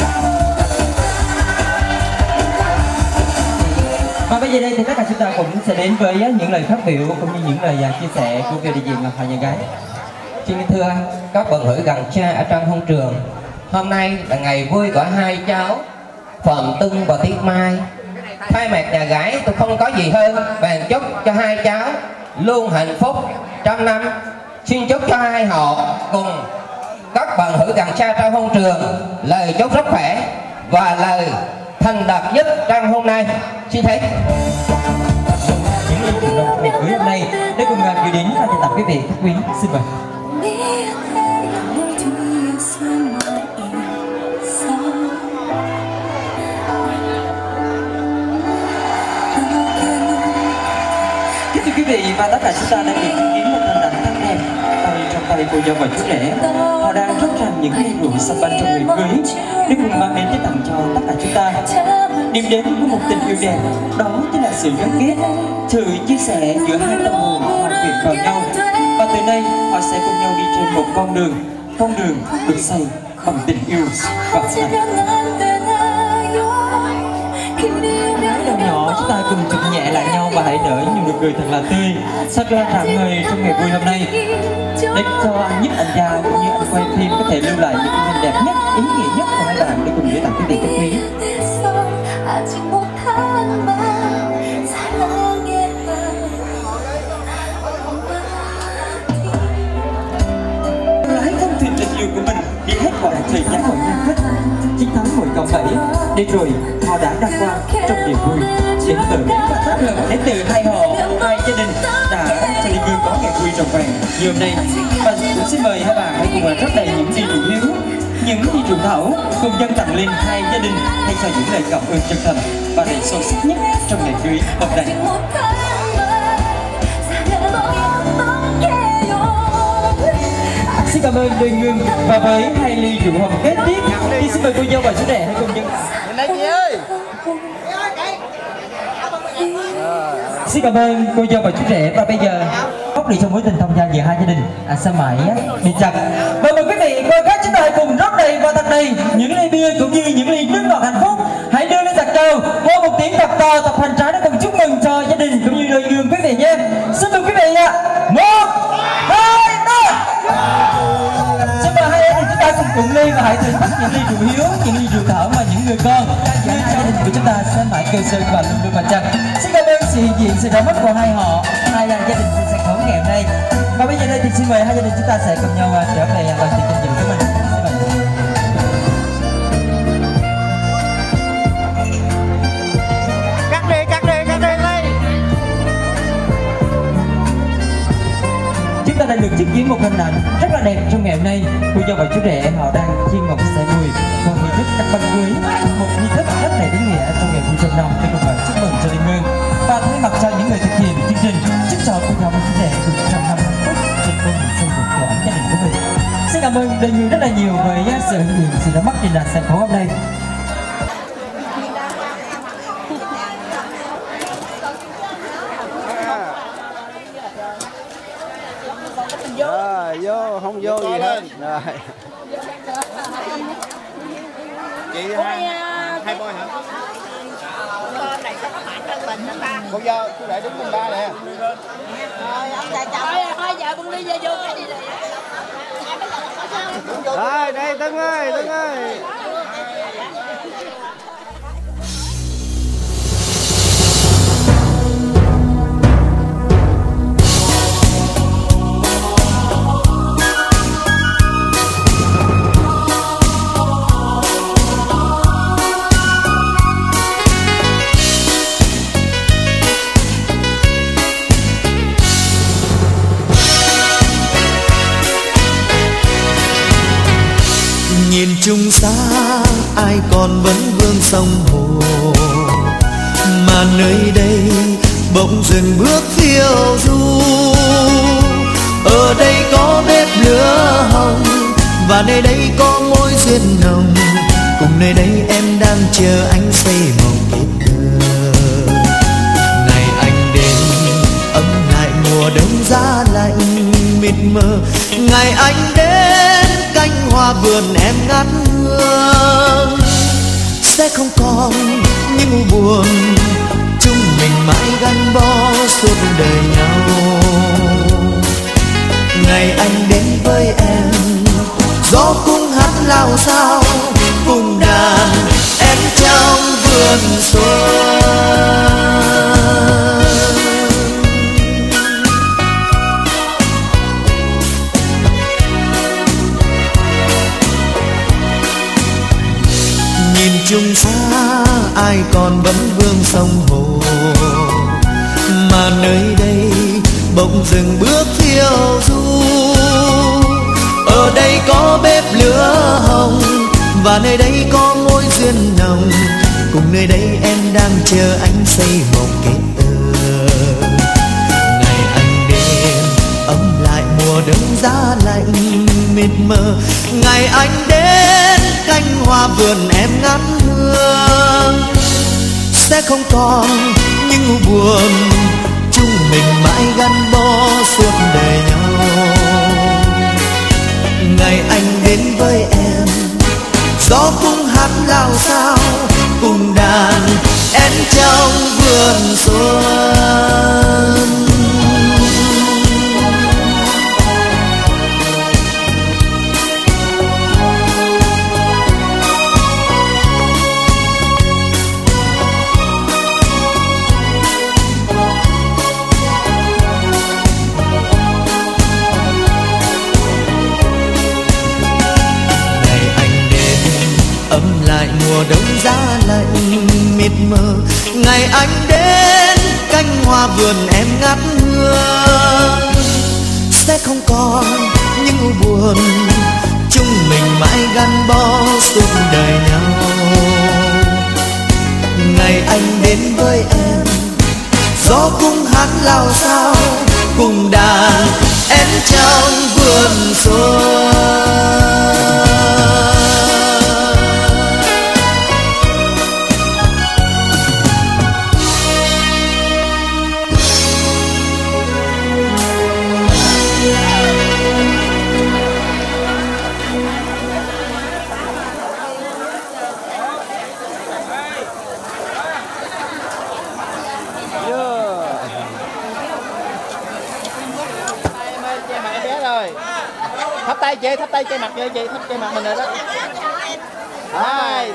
Và bây giờ đây thì tất cả chúng ta cũng sẽ đến với những lời phát biểu cũng như những lời chia sẻ của người đại diện họ nhà gái. Xin thưa các bạn hữu gần xa ở trong hôn trường, hôm nay là ngày vui của hai cháu Phạm Tưng và Tiết Mai. Thay mặt nhà gái tôi không có gì hơn bàn chúc cho hai cháu luôn hạnh phúc trong năm. Xin chúc cho hai họ cùng các bạn hữu gần xa trong hôn trường lời chúc sức khỏe và lời thành đạt nhất trong hôm nay. Xin thấy những lời chúc mừng ngày cưới hôm nay để cùng gửi đến và chào tạm quý vị khách quý. Xin mời. Kính thưa quý vị, và tất cả chúng ta đang được chứng kiến một hình ảnh thanh đẹp tay trong tay cô dâu và chú rể. Họ đang rót ra những ly rượu sâm banh trong ngày cưới để cùng mang đến cái tặng cho tất cả chúng ta điểm đến của một tình yêu đẹp, đó chính là sự gắn kết, sự chia sẻ giữa hai tâm hồn hòa quyện vào nhau. Và từ nay họ sẽ cùng nhau đi trên một con đường, con đường được xây bằng tình yêu và hạnh Hãy đầu nhỏ chúng ta cùng chụp nhẹ lại nhau và hãy nở nhiều nụ cười thật là tươi, thật là rạng ngời trong ngày vui hôm nay, để cho nhiếp ảnh gia cũng như anh quay phim có thể lưu lại những hình đẹp nhất, ý nghĩa nhất của hai bạn để cùng gửi tặng quý vị khách quý. Lái con thuyền tình yêu của mình đi hết quãng thời gian mọi năm hết chiến thắng mỗi cậu bảy, để rồi họ đã đăng quang trong niềm vui đến từ đến từ hai họ, hai gia đình đã cho Liên Vương có ngày vui trọn vẹn như hôm nay. Và cũng xin mời hai bạn hãy cùng rất đầy những ly rượu hiếu, những ly rượu thảo cùng dâng tặng lên hai gia đình thay cho những lời cảm ơn chân thành và đầy sâu sắc nhất trong ngày cưới hôm nay. Xin cảm ơn đôi ngương và với hai ly rượu hồng kết tiếp thì xin mời cô dâu và chú rể hãy cùng dâng tặng. Lên đây chị ơi. Xin cảm ơn cô dâu và chú rể. Và bây giờ bóc đi trong mối tình thông gia giữa hai gia đình à, sao mãi đi chặt. Và mời quý vị cô các chúng ta cùng rót đầy và thật đầy những ly bia cũng như những ly nước ngọt hạnh phúc. Hãy đưa lên thật cao, hô một tiếng thật to, tập hành trái để cùng chúc mừng cho gia đình cũng như đôi đường quý vị nhé. Xin mời quý vị ạ. Một, hai, ba. Xin mời hai em chúng ta cùng cùng ly và hãy thưởng thức những ly rượu hiếu, những ly rượu thở mà những người con như gia đình của chúng ta sẽ mãi kêu sơn và luôn luôn bền chặt. Xin cảm ơn sự hiện diện, sự ra mắt của hai họ, hai gia đình trên sân khấu ngày hôm nay. Và bây giờ đây thì xin mời hai gia đình chúng ta sẽ cùng nhau trở về đoàn tiệc danh dự của mình. Cắt đi, cắt đi, cắt đi ngay. Chúng ta đã được chứng kiến một hình ảnh rất là đẹp trong ngày hôm nay. Cô dâu và chú rể họ đang chiên ngọc xe mùi, một nghi thức cắt bánh cưới, một nghi thức rất là ý nghĩa trong ngày vui trong năm để cùng bạn chúc mừng cho Liên Hương. Và thay mặt cho những người thực hiện chương trình, chúc cho cô dâu và chú rể được trăm năm hạnh phúc trên con đường xây dựng của gia đình của mình. Xin cảm ơn Đền Hương rất là nhiều với sự hiện diện, sự ra mắt trên sân khấu hôm nay. Rồi, vô, không vô gì hết. Rồi. Chị hai, hai boy hả? Con này sao có bạn thân mình hả ta? Cô dâu, chú rể đứng bên ba nè. Rồi, ông già chồng ơi, thôi giờ con đi về vô cái đi này. Rồi, đây Tân ơi, Tân ơi. Nhìn chung xa ai còn vẫn vương sông hồ, mà nơi đây bỗng dừng bước phiêu du. Ở đây có bếp lửa hồng và nơi đây có mối duyên nồng, cùng nơi đây em đang chờ anh xây mộng kết thơ. Ngày anh đến ấm lại mùa đông giá lạnh mịt mờ, ngày anh đến cánh hoa vườn em ngát hương. Sẽ không còn những u buồn, chúng mình mãi gắn bó suốt đời nhau. Ngày anh đến với em, gió cũng hát lao sao cùng đàn em trong vườn xuân. Nhìn chung xa ai còn vẫn vương sông hồ, mà nơi đây bỗng dừng bước phiêu du. Ở đây có bếp lửa hồng và nơi đây có mối duyên nồng, cùng nơi đây em đang chờ anh xây một kết tơ. Ngày anh đến ấm lại mùa đông giá lạnh mịt mờ, ngày anh đến cánh hoa vườn em ngát hương. Sẽ không còn những u buồn, chúng mình mãi gắn bó suốt đời nhau. Ngày anh đến với em, gió cũng hát lao sao cùng đàn em trong vườn xuân. Ấm lại mùa đông giá lạnh mịt mờ, ngày anh đến cánh hoa vườn em ngát hương. Sẽ không còn những u buồn, chúng mình mãi gắn bó suốt đời nhau. Ngày anh đến với em, gió cũng hát lao sao cùng đàn em trong vườn xuân. Thắp tay chị, thắp tay che mặt cho chị, thắp che mặt mình rồi đó. Hai.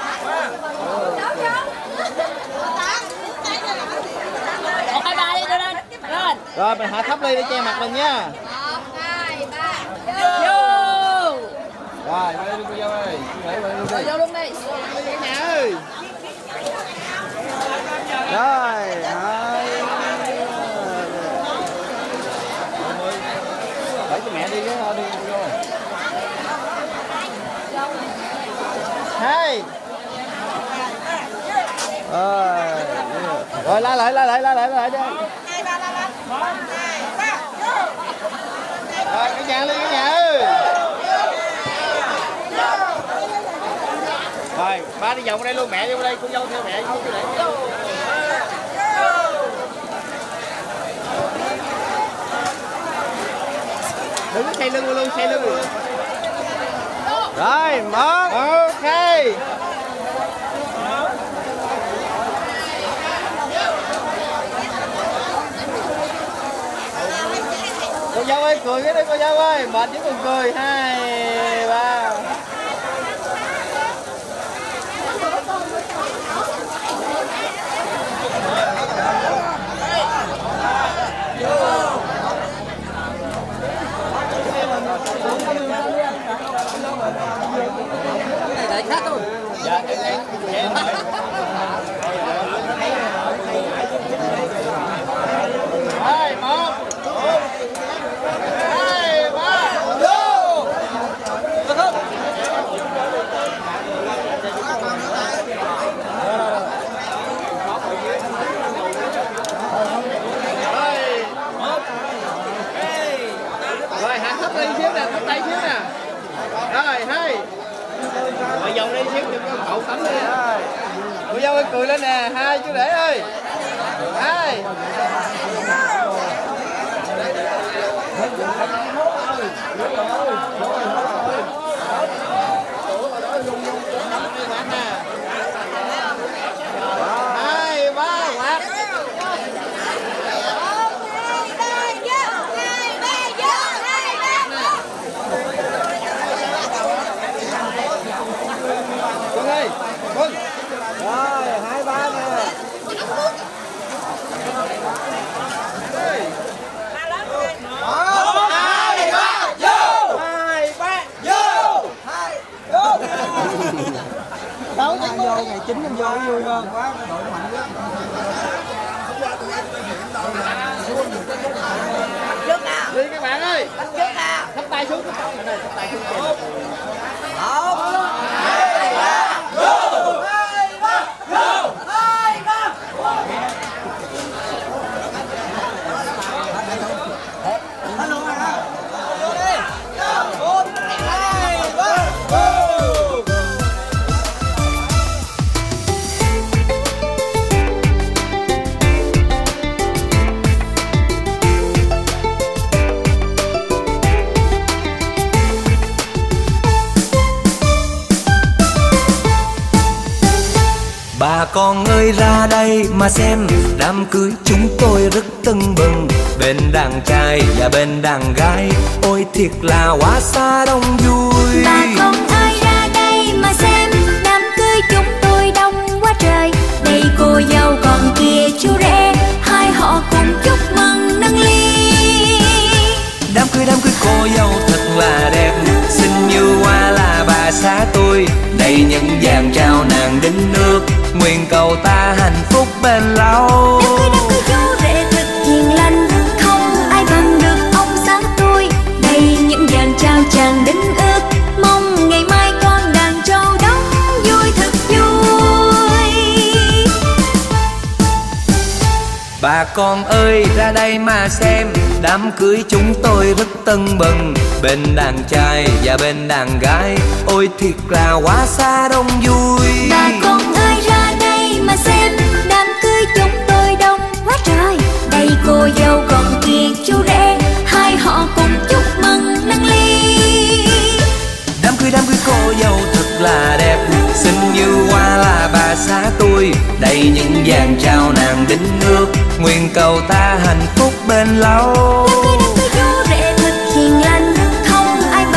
Hai ba đi lên. Lên. Rồi mình hạ thắp ly để che mặt mình nha. Vô. Rồi, qua đây luôn cô dâu ơi. Rồi vô luôn đi. Nhà ơi. Rồi, hai. Để cho mẹ đi cái thôi đi vô. Hai. Rồi. Rồi la lại la lại la lại la lại đi. Rồi cái nhà lên cái nhà ơi. Rồi ba đi vòng đây luôn, mẹ vô đây, cô dâu theo mẹ vô đây. Đừng có xoay lưng luôn, xoay lưng luôn. Rồi một, ok. Cô dâu ơi, cười cái đi cô dâu ơi, mệt chứ còn cười. Hai, ba. Để khác thôi. Dạ, em em em hỏi. Hai, một. Hai, ba. Vô. Được không? Rồi, hạ thấp lên xíu nè, thấp tay xíu nè. Rồi, hai. Rồi vòng đi xíu đừng có cậu tắm đi. Rồi. Cô dâu ơi cười lên nè, hai chú rể ơi. Hai. Hai, ba, quạt. Quân ơi, Quân. Rồi, hai ba nè. Một, hai, ba, vô. Hai, ba, vô. Hai, vô. Đâu chắc vô ngày chín em vô vui hơn quá, đội nó mạnh quá. Trước nào. Đi các bạn ơi. Trước nào. Thấp tay xuống. Thấp tay xuống kìa. Một, hai, ba, vô. Hai, ba, vô. Hai, ba. Hello hả? Vô đi. Một, hai, ba, vô. Bà con ơi ra đây mà xem, đám cưới chúng tôi rất tưng bừng. Bên đàn trai và bên đàn gái, ôi thiệt là quá xa đông vui. Bà con ơi ra đây mà xem, đám cưới chúng tôi đông quá trời. Đây cô dâu còn kia chú rể, hai họ cùng chúc mừng nâng ly. Đám cưới đám cưới cô dâu thật là đẹp, xinh như hoa là bà xã tôi. Đây những vàng trao nàng đính nước, nguyện cầu ta hạnh phúc bền lâu. Đám cưới đám cưới chú rể thật hiền lành, không ai bằng được ông xã tôi. Đây những vàng trao chàng đính ước, mong ngày mai con đàn trâu đóng vui thật vui. Bà con ơi ra đây mà xem, đám cưới chúng tôi rất tưng bừng. Bên đàn trai và bên đàn gái, ôi thiệt là quá xa đông vui. Bà con ơi ra đây mà xem, đám cưới chúng tôi đông quá trời. Đây cô dâu còn kia chú rể, hai họ cùng chúc mừng nâng ly. Đám cưới đám cưới cô dâu thật là đẹp, xinh như hoa là bà xã tôi. Đây những vàng trao nàng đính nước, nguyện cầu ta hạnh phúc bền lâu. Đám cưới đám cưới chú rể thật hiền lành, không ai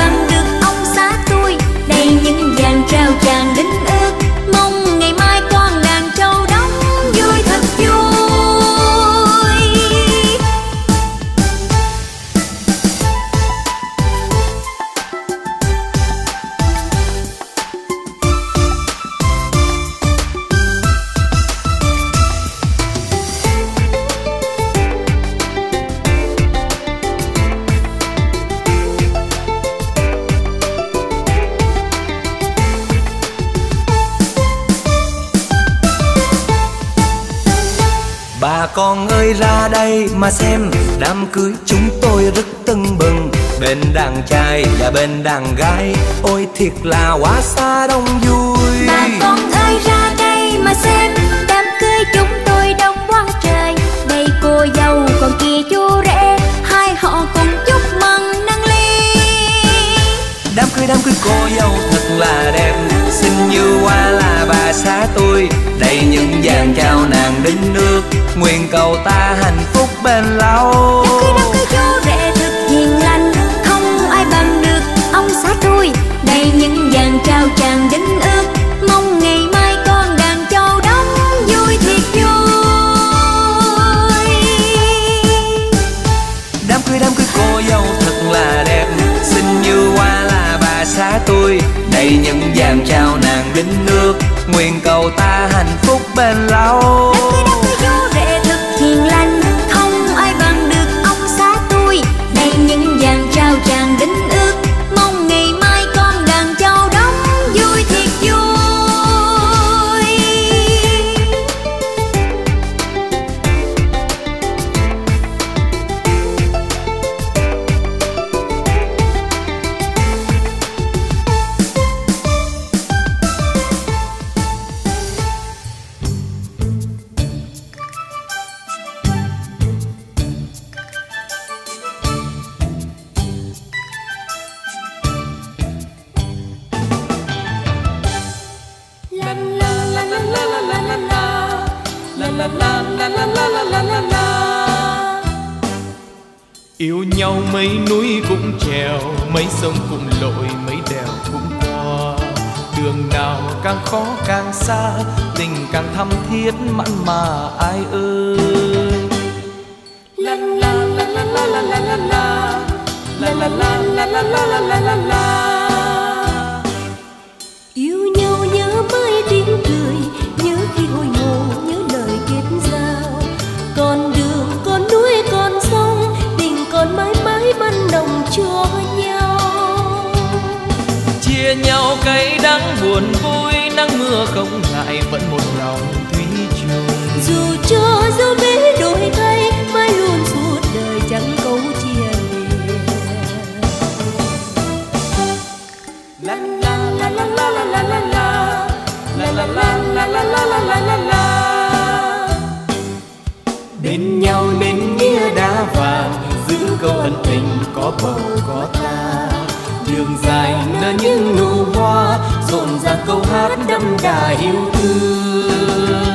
Bà con ơi ra đây mà xem, đám cưới chúng tôi rất tưng bừng. Bên đàn trai và bên đàn gái, ôi thiệt là quá xa đông vui. Bà con ơi ra đây mà xem, đám cưới chúng tôi đông quá trời. Đây cô dâu còn kia chú rể, hai họ cùng chúc mừng nâng ly. Đám cưới đám cưới cô dâu thật là đẹp, xinh như hoa là bà xã tôi. Đây những dàn chào nàng đính nước, nguyện cầu ta hạnh phúc bền lâu. Đám cưới đám cưới chú rể thật hiền lành, không ai bằng được ông xã tôi. Đây những dàn trao chàng đính ước, mong ngày mai con đàn châu đóng vui thiệt vui. Đám cưới đám cưới cô dâu thật là đẹp, xinh như hoa là bà xã tôi. Đây những dàn trao nàng đính nước, nguyện cầu ta hạnh phúc bền lâu. Đám cưới đám cưới chú rể thật hiền lành, không ai bằng được ông xã tôi. Đây những dàn trao chàng đính ước, mong ngày mai con đàn châu đóng vui thiệt vui. Yêu nhau mấy núi cũng trèo, mấy sông cũng lội, mấy đèo cũng qua. Đường nào càng khó càng xa, tình càng thắm thiết mặn mà ai ơi. La la la la la la la la la la la la la la la la la la. Yêu nhau nhớ mãi tiếng cười, nhớ khi hồi ngộ, nhớ lời kết giao. Con đường, con núi, con sông, tình còn mãi mãi ban nồng cho nhau. Chia nhau cay đắng buồn vui, nắng mưa không ngại vẫn một lòng thủy chung. Dù cho dấu bế đổi thay, mãi luôn suốt đời chẳng câu chia lìa. La la la la la la la la la la la la la la la la la la. Bên nhau nên nghĩa đá vàng, giữ câu ân tình có bầu có ta. Đường dài nở những nụ hoa, rộn ràng câu hát đậm đà yêu thương.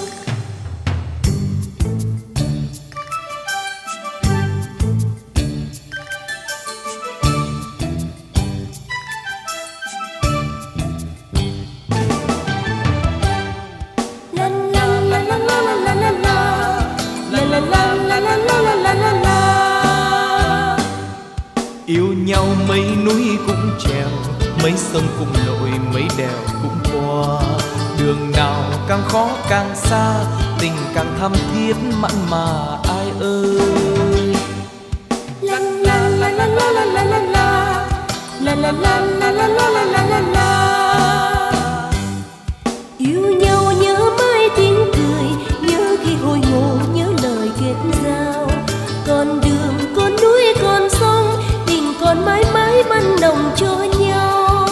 Yêu nhau mấy núi cũng trèo, mấy sông cũng lội, mấy đèo cũng qua. Đường nào càng khó càng xa, tình càng thắm thiết mặn mà ai ơi. La la la la la la la la la la la la la la la la la la. Yêu nhau nhớ mãi tiếng cười, nhớ khi hồi ngộ, nhớ lời kết giao. Con đường, con núi, con sông, tình còn mãi mãi ban nồng cho nhau.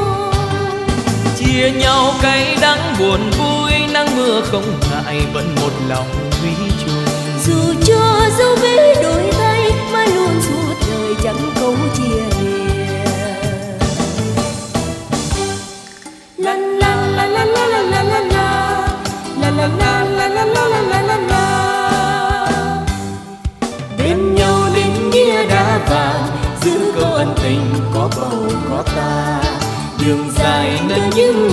Chia nhau cay đắng buồn vui, nắng mưa không ngại vẫn một lòng thủy chung. Dù cho dấu bế đổi thay, mãi luôn suốt đời chẳng câu chia lìa. La la la la la la la la la la la la la la la la la la. Bên nhau nên nghĩa đá vàng, giữ câu ân tình có bầu có ta. Đường dài nở những